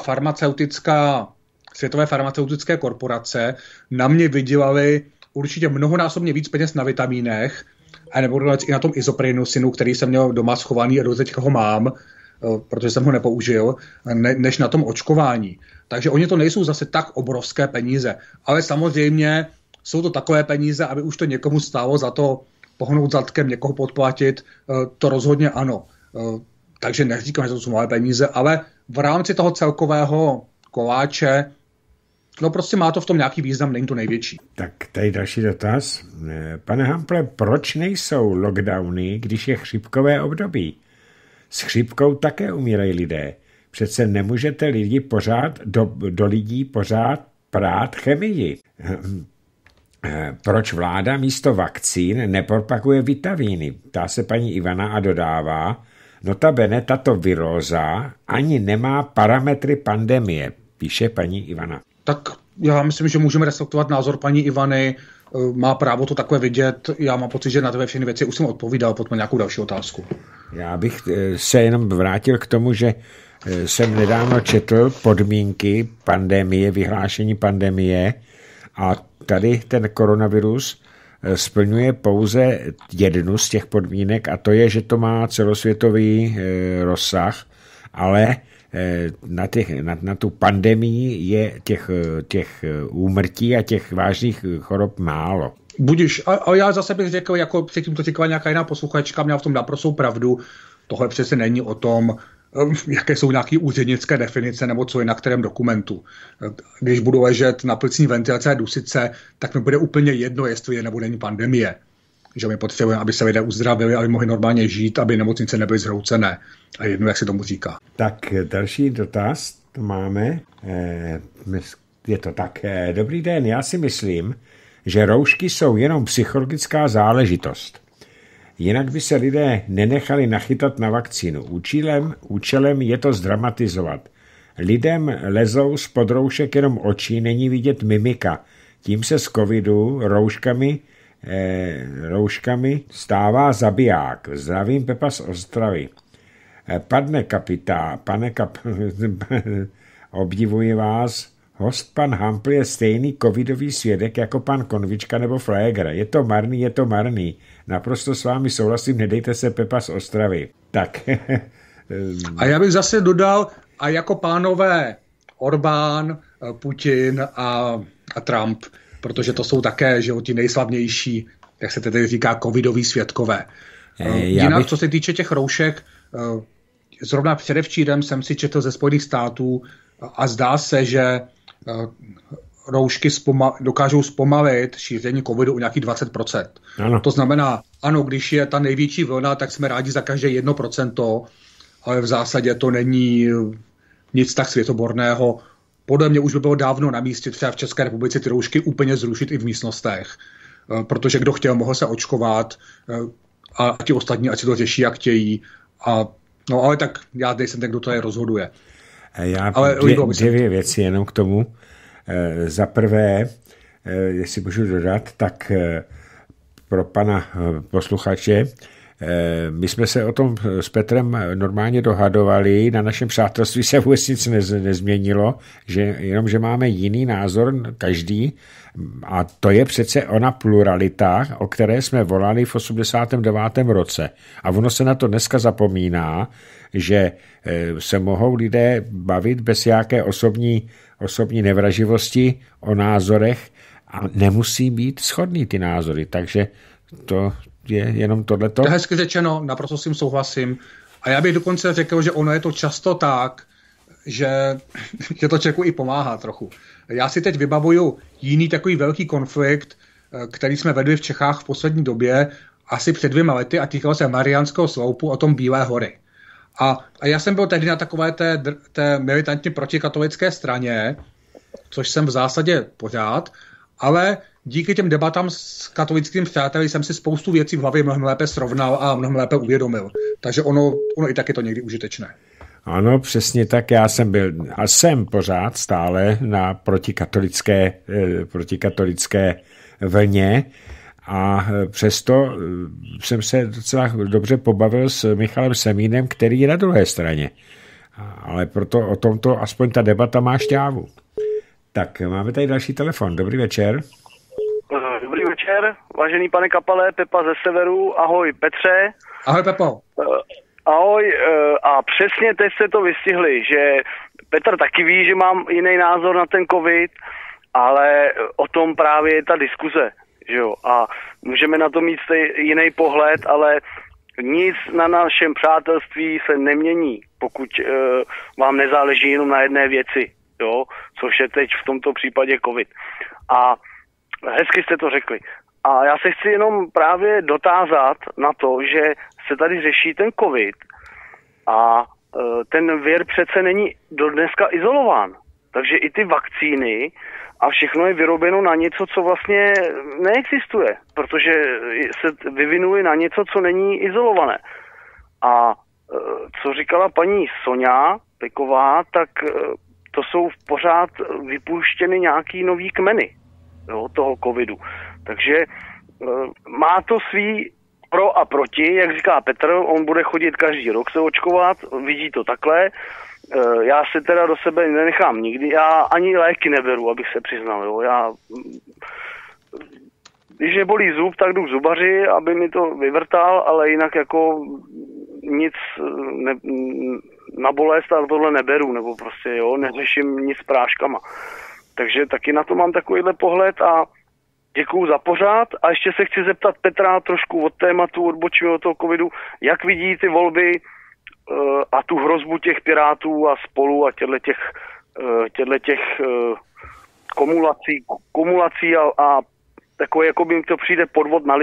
farmaceutické korporace na mě vydělaly určitě mnohonásobně víc peněz na vitamínech, a nebo i na tom izoprinosinu, který jsem měl doma schovaný a do teďka ho mám, protože jsem ho nepoužil, než na tom očkování. Takže oni to nejsou zase tak obrovské peníze. Ale samozřejmě jsou to takové peníze, aby už to někomu stálo za to pohnout zadkem, někoho podplatit, to rozhodně ano. Takže neříkám, že to jsou malé peníze, ale v rámci toho celkového koláče, no prostě má to v tom nějaký význam, není to největší. Tak tady další dotaz. Pane Hample, proč nejsou lockdowny, když je chřipkové období? S chřipkou také umírají lidé. Přece nemůžete do lidí pořád prát chemii. Proč vláda místo vakcín nepropaguje vitamíny? Ptá se paní Ivana a dodává, notabene tato viróza ani nemá parametry pandemie, píše paní Ivana. Tak já myslím, že můžeme respektovat názor paní Ivany, má právo to takhle vidět, já mám pocit, že na tyhle všechny věci už jsem odpovídal, pojďme nějakou další otázku. Já bych se jenom vrátil k tomu, že jsem nedávno četl podmínky pandemie, vyhlášení pandemie, a tady ten koronavirus splňuje pouze jednu z těch podmínek, a to je, že to má celosvětový rozsah, ale na tu pandemii je těch úmrtí a těch vážných chorob málo. Budiš, ale já zase bych řekl, jako předtím to říkala nějaká jiná posluchačka, měla v tom naprostou pravdu, tohle přece není o tom, jaké jsou nějaké úřednické definice nebo co je na kterém dokumentu. Když budu ležet na plicní ventilaci a dusice, tak mi bude úplně jedno, jestli je nebo není pandemie. že my potřebujeme, aby se lidé uzdravili, aby mohli normálně žít, aby nemocnice nebyly zhroucené. A jedno, jak se tomu říká. Tak další dotaz máme. Je to tak. Dobrý den, já si myslím, že roušky jsou jenom psychologická záležitost. Jinak by se lidé nenechali nachytat na vakcínu. Účelem je to zdramatizovat. Lidem lezou spod roušek jenom oči, není vidět mimika. Tím se z covidu rouškami stává zabiják. Zdravím, Pepa z Ostravy. Obdivuji vás. Host pan Hampl je stejný covidový svědek jako pan Konvička nebo Flegr. Je to marný. Naprosto s vámi souhlasím, nedejte se, Pepa z Ostravy. Tak. A já bych zase dodal, a jako pánové Orbán, Putin a Trump, protože to jsou také, že ti nejslavnější, jak se tedy říká, covidový svědkové. Jinak, co se týče těch roušek, zrovna předevčírem jsem si četl ze Spojených států a zdá se, že roušky dokážou zpomalit šíření covidu o nějakých 20%. Ano. To znamená, ano, když je ta největší vlna, tak jsme rádi za každé 1%, ale v zásadě to není nic tak světoborného. Podle mě už by bylo dávno na místě třeba v České republice ty roušky úplně zrušit i v místnostech, protože kdo chtěl, mohl se očkovat a ti ostatní, ať si to řeší, jak chtějí. No ale tak já nejsem ten, kdo to je rozhoduje. Dvě věci jenom k tomu. Za prvé, jestli můžu dodat, tak pro pana posluchače, my jsme se o tom s Petrem normálně dohadovali, na našem přátelství se vůbec nic nezměnilo, jenom že máme jiný názor každý a to je přece ona pluralita, o které jsme volali v 89. roce. A ono se na to dneska zapomíná, že se mohou lidé bavit bez jaké osobní nevraživosti o názorech a nemusí být shodný ty názory, takže to je jenom tohleto. To je hezky řečeno, naprosto s tím souhlasím. A já bych dokonce řekl, že ono je to často tak, že to člověku i pomáhá trochu. Já si teď vybavuju jiný takový velký konflikt, který jsme vedli v Čechách v poslední době, asi před 2 lety a týkal se Mariánského sloupu o tom Bílé hory. A já jsem byl tehdy na takové té militantně protikatolické straně, což jsem v zásadě pořád, ale díky těm debatám s katolickým přáteli jsem si spoustu věcí v hlavě mnohem lépe srovnal a mnohem lépe uvědomil. Takže ono i tak je to někdy užitečné. Ano, přesně tak. Já jsem byl a jsem pořád stále na protikatolické vlně a přesto jsem se docela dobře pobavil s Michalem Semínem, který je na druhé straně. Ale proto o tomto aspoň ta debata má šťávu. Tak, máme tady další telefon. Dobrý večer. Dobrý večer, vážený pane Kapale, Pepa ze severu. Ahoj Petře. Ahoj Pepo. Ahoj, a přesně teď jste to vystihli, že Petr taky ví, že mám jiný názor na ten covid, ale o tom právě je ta diskuze, že jo, a můžeme na to mít jiný pohled, ale nic na našem přátelství se nemění, pokud vám nezáleží jenom na jedné věci, jo, což je teď v tomto případě covid. A hezky jste to řekli. A já se chci jenom právě dotázat na to, že se tady řeší ten covid a ten vir přece není do dneska izolován. Takže i ty vakcíny a všechno je vyrobeno na něco, co vlastně neexistuje, protože se vyvinuli na něco, co není izolované. A co říkala paní Sonja Peková, tak to jsou pořád vypuštěny nějaký nový kmeny, jo, toho covidu. Takže má to svý pro a proti, jak říká Petr, on bude chodit každý rok se očkovat, vidí to takhle. Já se teda do sebe nenechám nikdy, já ani léky neberu, abych se přiznal. Jo. Když mě bolí zub, tak jdu k zubaři, aby mi to vyvrtal, ale jinak jako nic na bolest a tohle neberu, nebo prostě jo, neřeším nic s práškama. Takže taky na to mám takovýhle pohled a děkuju za pořád. A ještě se chci zeptat Petra trošku od tématu, odbočíme od toho covidu, jak vidí ty volby a tu hrozbu těch Pirátů a Spolu a těch kumulací a takový, jako by jim to přijde podvod na lidi.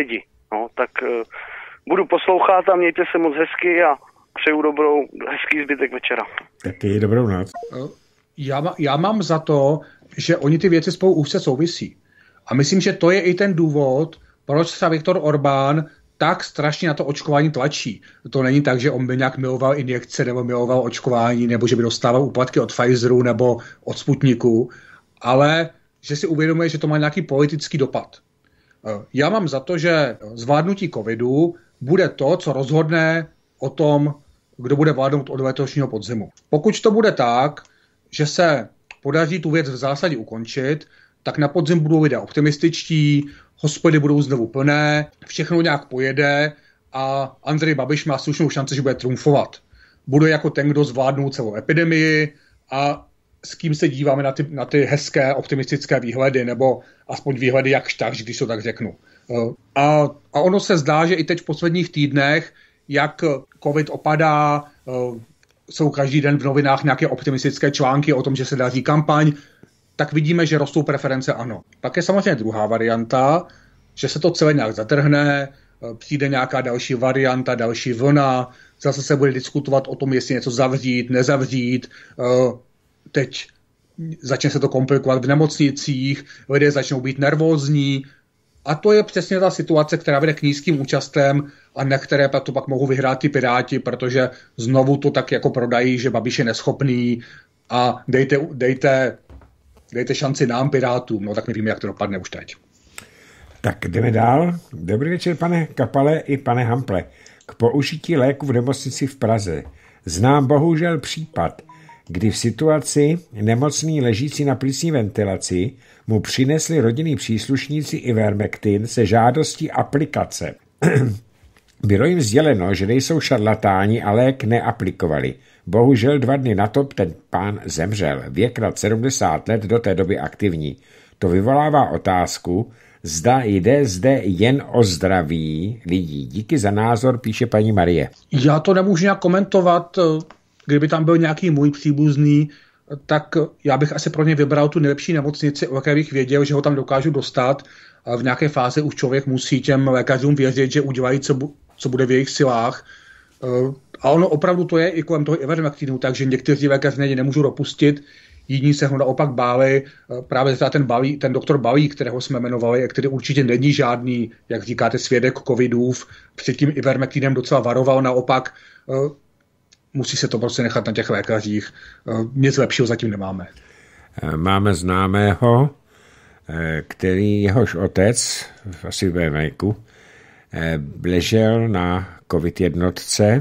No, tak budu poslouchat a mějte se moc hezky a přeju hezký zbytek večera. Taky dobrou noc. Já mám za to, že oni ty věci spolu úzce souvisí. A myslím, že to je i ten důvod, proč se Viktor Orbán tak strašně na to očkování tlačí. To není tak, že on by nějak miloval injekce nebo miloval očkování, nebo že by dostával úplatky od Pfizeru nebo od Sputniku, ale že si uvědomuje, že to má nějaký politický dopad. Já mám za to, že zvládnutí covidu bude to, co rozhodne o tom, kdo bude vládnout od letošního podzimu. Pokud to bude tak, že se podaří tu věc v zásadě ukončit, tak na podzim budou lidé optimističtí, hospody budou znovu plné, všechno nějak pojede a Andrej Babiš má slušnou šanci, že bude triumfovat. Bude jako ten, kdo zvládnou celou epidemii a s kým se díváme na ty hezké optimistické výhledy, nebo aspoň výhledy jakž tak, když to tak řeknu. A ono se zdá, že i teď v posledních týdnech, jak covid opadá, jsou každý den v novinách nějaké optimistické články o tom, že se daří kampaň, tak vidíme, že rostou preference ANO. Pak je samozřejmě druhá varianta, že se to celé nějak zatrhne, přijde nějaká další varianta, další vlna, zase se bude diskutovat o tom, jestli něco zavřít, nezavřít, teď začne se to komplikovat v nemocnicích, lidé začnou být nervózní a to je přesně ta situace, která vede k nízkým účastem a na které to pak mohou vyhrát ty Piráti, protože znovu to tak jako prodají, že Babiš je neschopný a dejte šanci nám Pirátům, no tak nevíme, jak to dopadne už teď. Tak jdeme dál. Dobrý večer, pane Kapale i pane Hample. K použití léku v nemocnici v Praze. Znám bohužel případ, kdy v situaci nemocný ležící na plicní ventilaci mu přinesli rodinní příslušníci Ivermectin se žádostí aplikace. Bylo jim sděleno, že nejsou šarlatáni a lék neaplikovali. Bohužel 2 dny na to ten pán zemřel. Věk nad 70 let, do té doby aktivní. To vyvolává otázku, zda jde zde jen o zdraví lidí. Díky za názor, píše paní Marie. Já to nemůžu nějak komentovat. Kdyby tam byl nějaký můj příbuzný, tak já bych asi pro ně vybral tu nejlepší nemocnici, o jaké bych věděl, že ho tam dokážu dostat. A v nějaké fázi už člověk musí těm lékařům věřit, že udělají, co bude v jejich silách. A ono opravdu to je i kolem toho Ivermectinu, takže někteří lékaři nemůžou dopustit, jiní se ho naopak báli. Právě ten doktor Balí, kterého jsme jmenovali, který určitě není žádný, jak říkáte, svědek covidův, před tím Ivermectinem docela varoval, naopak musí se to prostě nechat na těch lékařích. Nic lepšího zatím nemáme. Máme známého, jehož otec, asi ve věku, ležel na covid jednotce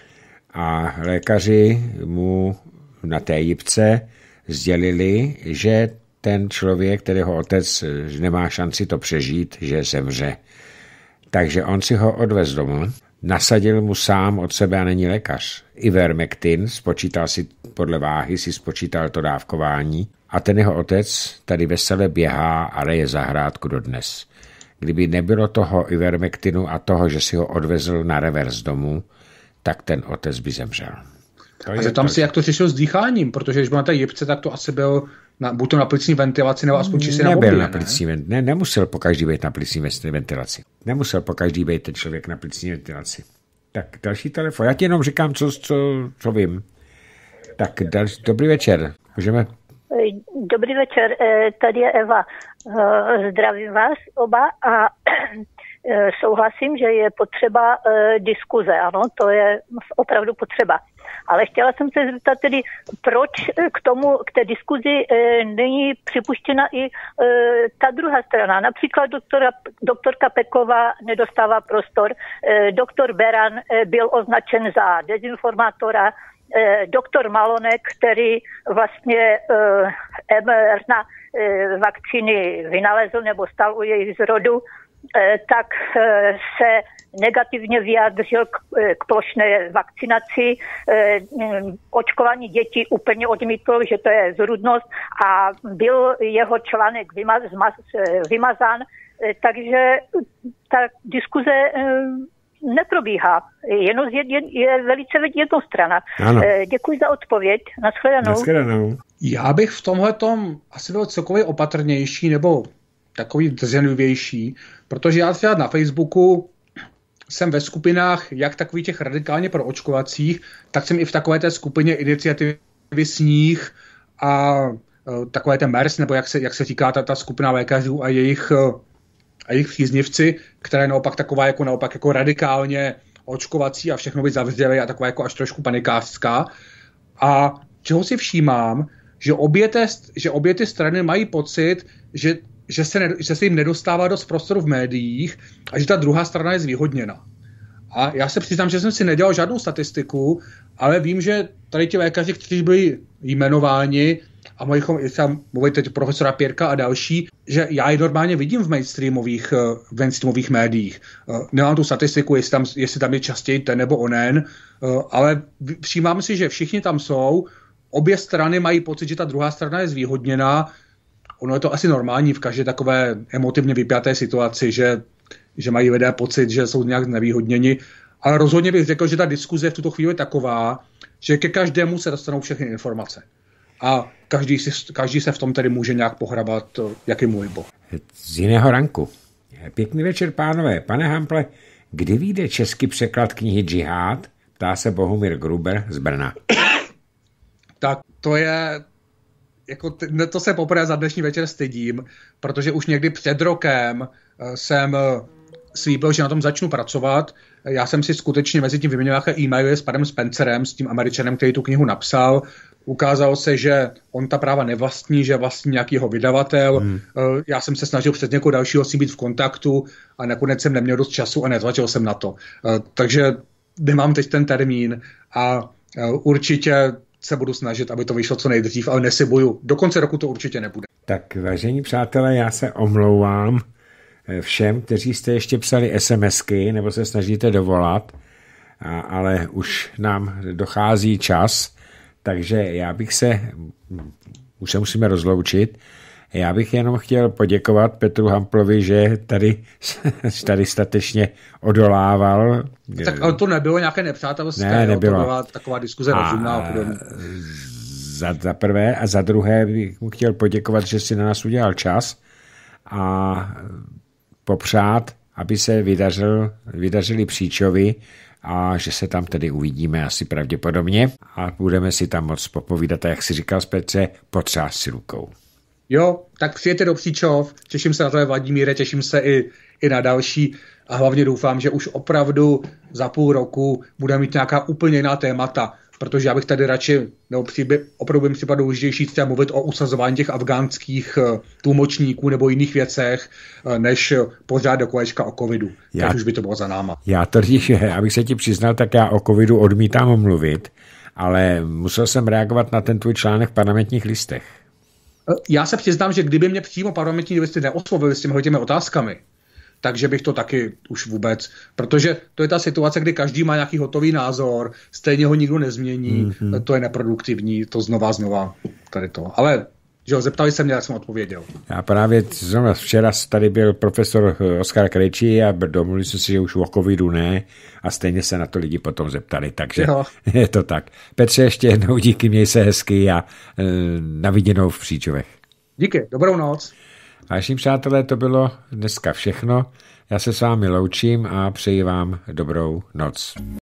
a lékaři mu na té jipce sdělili, že ten člověk, kterého otec nemá šanci to přežít, že zemře. Takže on si ho odvez domů, nasadil mu sám od sebe a není lékař. Ivermectin, spočítal si podle váhy, si spočítal to dávkování a ten jeho otec tady vesele běhá a reje zahrádku dodnes. Kdyby nebylo toho Ivermectinu a toho, že si ho odvezl na revers domů, tak ten otec by zemřel. A zeptám si, jak to řešil s dýcháním, protože když byl na té jipce, tak to asi byl buď to na plicní ventilaci, nebo aspoň čistě na mobilě. Nebyl na plicní ventilaci, nemusel pokaždý být na plicní ventilaci. Nemusel pokaždý být ten člověk na plicní ventilaci. Tak další telefon. Já ti jenom říkám, co vím. Tak dobrý večer. Můžeme? Dobrý večer, tady je Eva. Zdravím vás oba a souhlasím, že je potřeba diskuze, ano, to je opravdu potřeba. Ale chtěla jsem se zeptat tedy, proč k té diskuzi není připuštěna i ta druhá strana. Například doktorka Peková nedostává prostor, doktor Beran byl označen za dezinformátora, doktor Malonek, který vlastně mRNA vakcíny vynalezl nebo stal u jejich zrodu, tak se negativně vyjádřil k plošné vakcinaci. Očkování dětí úplně odmítl, že to je zrůdnost a byl jeho článek vymazán, takže ta diskuze neprobíhá. Jenom je velice jednostranná. Děkuji za odpověď. Naschledanou. Já bych v tomhletom asi byl celkově opatrnější nebo takový drženlivější, protože já třeba na Facebooku jsem ve skupinách jak takových těch radikálně proočkovacích, tak jsem i v takové té skupině iniciativy Sníh a takové ten MERS, nebo jak se říká ta skupina lékařů a jejich příznivci, která je naopak taková jako radikálně očkovací a všechno by zavřeli a taková jako až trošku panikářská. A čeho si všímám, že obě ty strany mají pocit, že se jim nedostává dost prostoru v médiích a že ta druhá strana je zvýhodněna. A já se přiznám, že jsem si nedělal žádnou statistiku, ale vím, že tady ti lékaři, kteří byli jmenováni, a mluvit teď profesora Pěrka a další, že já je normálně vidím v mainstreamových médiích. Nemám tu statistiku, jestli tam je častěji ten nebo onen, ale všímám si, že všichni tam jsou, obě strany mají pocit, že ta druhá strana je zvýhodněná. Ono je to asi normální v každé takové emotivně vypjaté situaci, že mají lidé pocit, že jsou nějak znevýhodněni. Ale rozhodně bych řekl, že ta diskuze v tuto chvíli je taková, že ke každému se dostanou všechny informace. A každý se v tom tedy může nějak pohrabat, jak je můj boh. Z jiného ranku. Pěkný večer, pánové. Pane Hample, kdy vyjde český překlad knihy Džihad? Ptá se Bohumír Gruber z Brna. Tak to je... to se poprvé za dnešní večer stydím, protože už někdy před rokem jsem slíbil, že na tom začnu pracovat. Já jsem si skutečně mezi tím vyměnil nějaké e-maily s panem Spencerem, s tím Američanem, který tu knihu napsal. Ukázalo se, že on ta práva nevlastní, že vlastní nějaký jeho vydavatel. Já jsem se snažil přes někoho dalšího s ním být v kontaktu a nakonec jsem neměl dost času a netlačil jsem na to. Takže nemám teď ten termín a určitě se budu snažit, aby to vyšlo co nejdřív, ale neslibuju. Do konce roku to určitě nebude. Tak vážení přátelé, já se omlouvám všem, kteří jste ještě psali SMSky nebo se snažíte dovolat, ale už nám dochází čas, takže už se musíme rozloučit. Já bych jenom chtěl poděkovat Petru Hamplovi, že tady statečně odolával. Tak ale to nebylo nějaké nepřátelské, ne, nebylo. To byla taková diskuze rozumná a podobně. Za prvé a za druhé bych mu chtěl poděkovat, že si na nás udělal čas a popřát, aby se vydařili Příčovi a že se tam tedy uvidíme asi pravděpodobně a budeme si tam moc popovídat a jak si říkal Petře, potřást si rukou. Jo, tak přijďte do Příčov, těším se na to, Vladimíre, těším se i na další a hlavně doufám, že už opravdu za půl roku budeme mít nějaká úplně jiná témata, protože já bych tady radši, opravdu bych připadl důležitější třeba mluvit o usazování těch afgánských tlumočníků nebo jiných věcech, než pořád do kolečka o covidu. Teď už by to bylo za náma. Já to abych se ti přiznal, tak já o covidu odmítám mluvit, ale musel jsem reagovat na ten tvůj článek v Parlamentních listech. Já se přiznám, že kdyby mě přímo Parlamentní listy neoslovili s těmi otázkami, takže bych to taky už vůbec, protože to je ta situace, kdy každý má nějaký hotový názor, stejně ho nikdo nezmění, to je neproduktivní, to znova tady to. Ale že zeptali se mě, jak jsem odpověděl. Já právě včera tady byl profesor Oskar Krejčí a domluvili jsme si, že už o covidu ne a stejně se na to lidi potom zeptali, takže je to tak. Petře, ještě jednou díky, měj se hezky a na viděnou v Příčovech. Díky, dobrou noc. Vážení přátelé, to bylo dneska všechno. Já se s vámi loučím a přeji vám dobrou noc.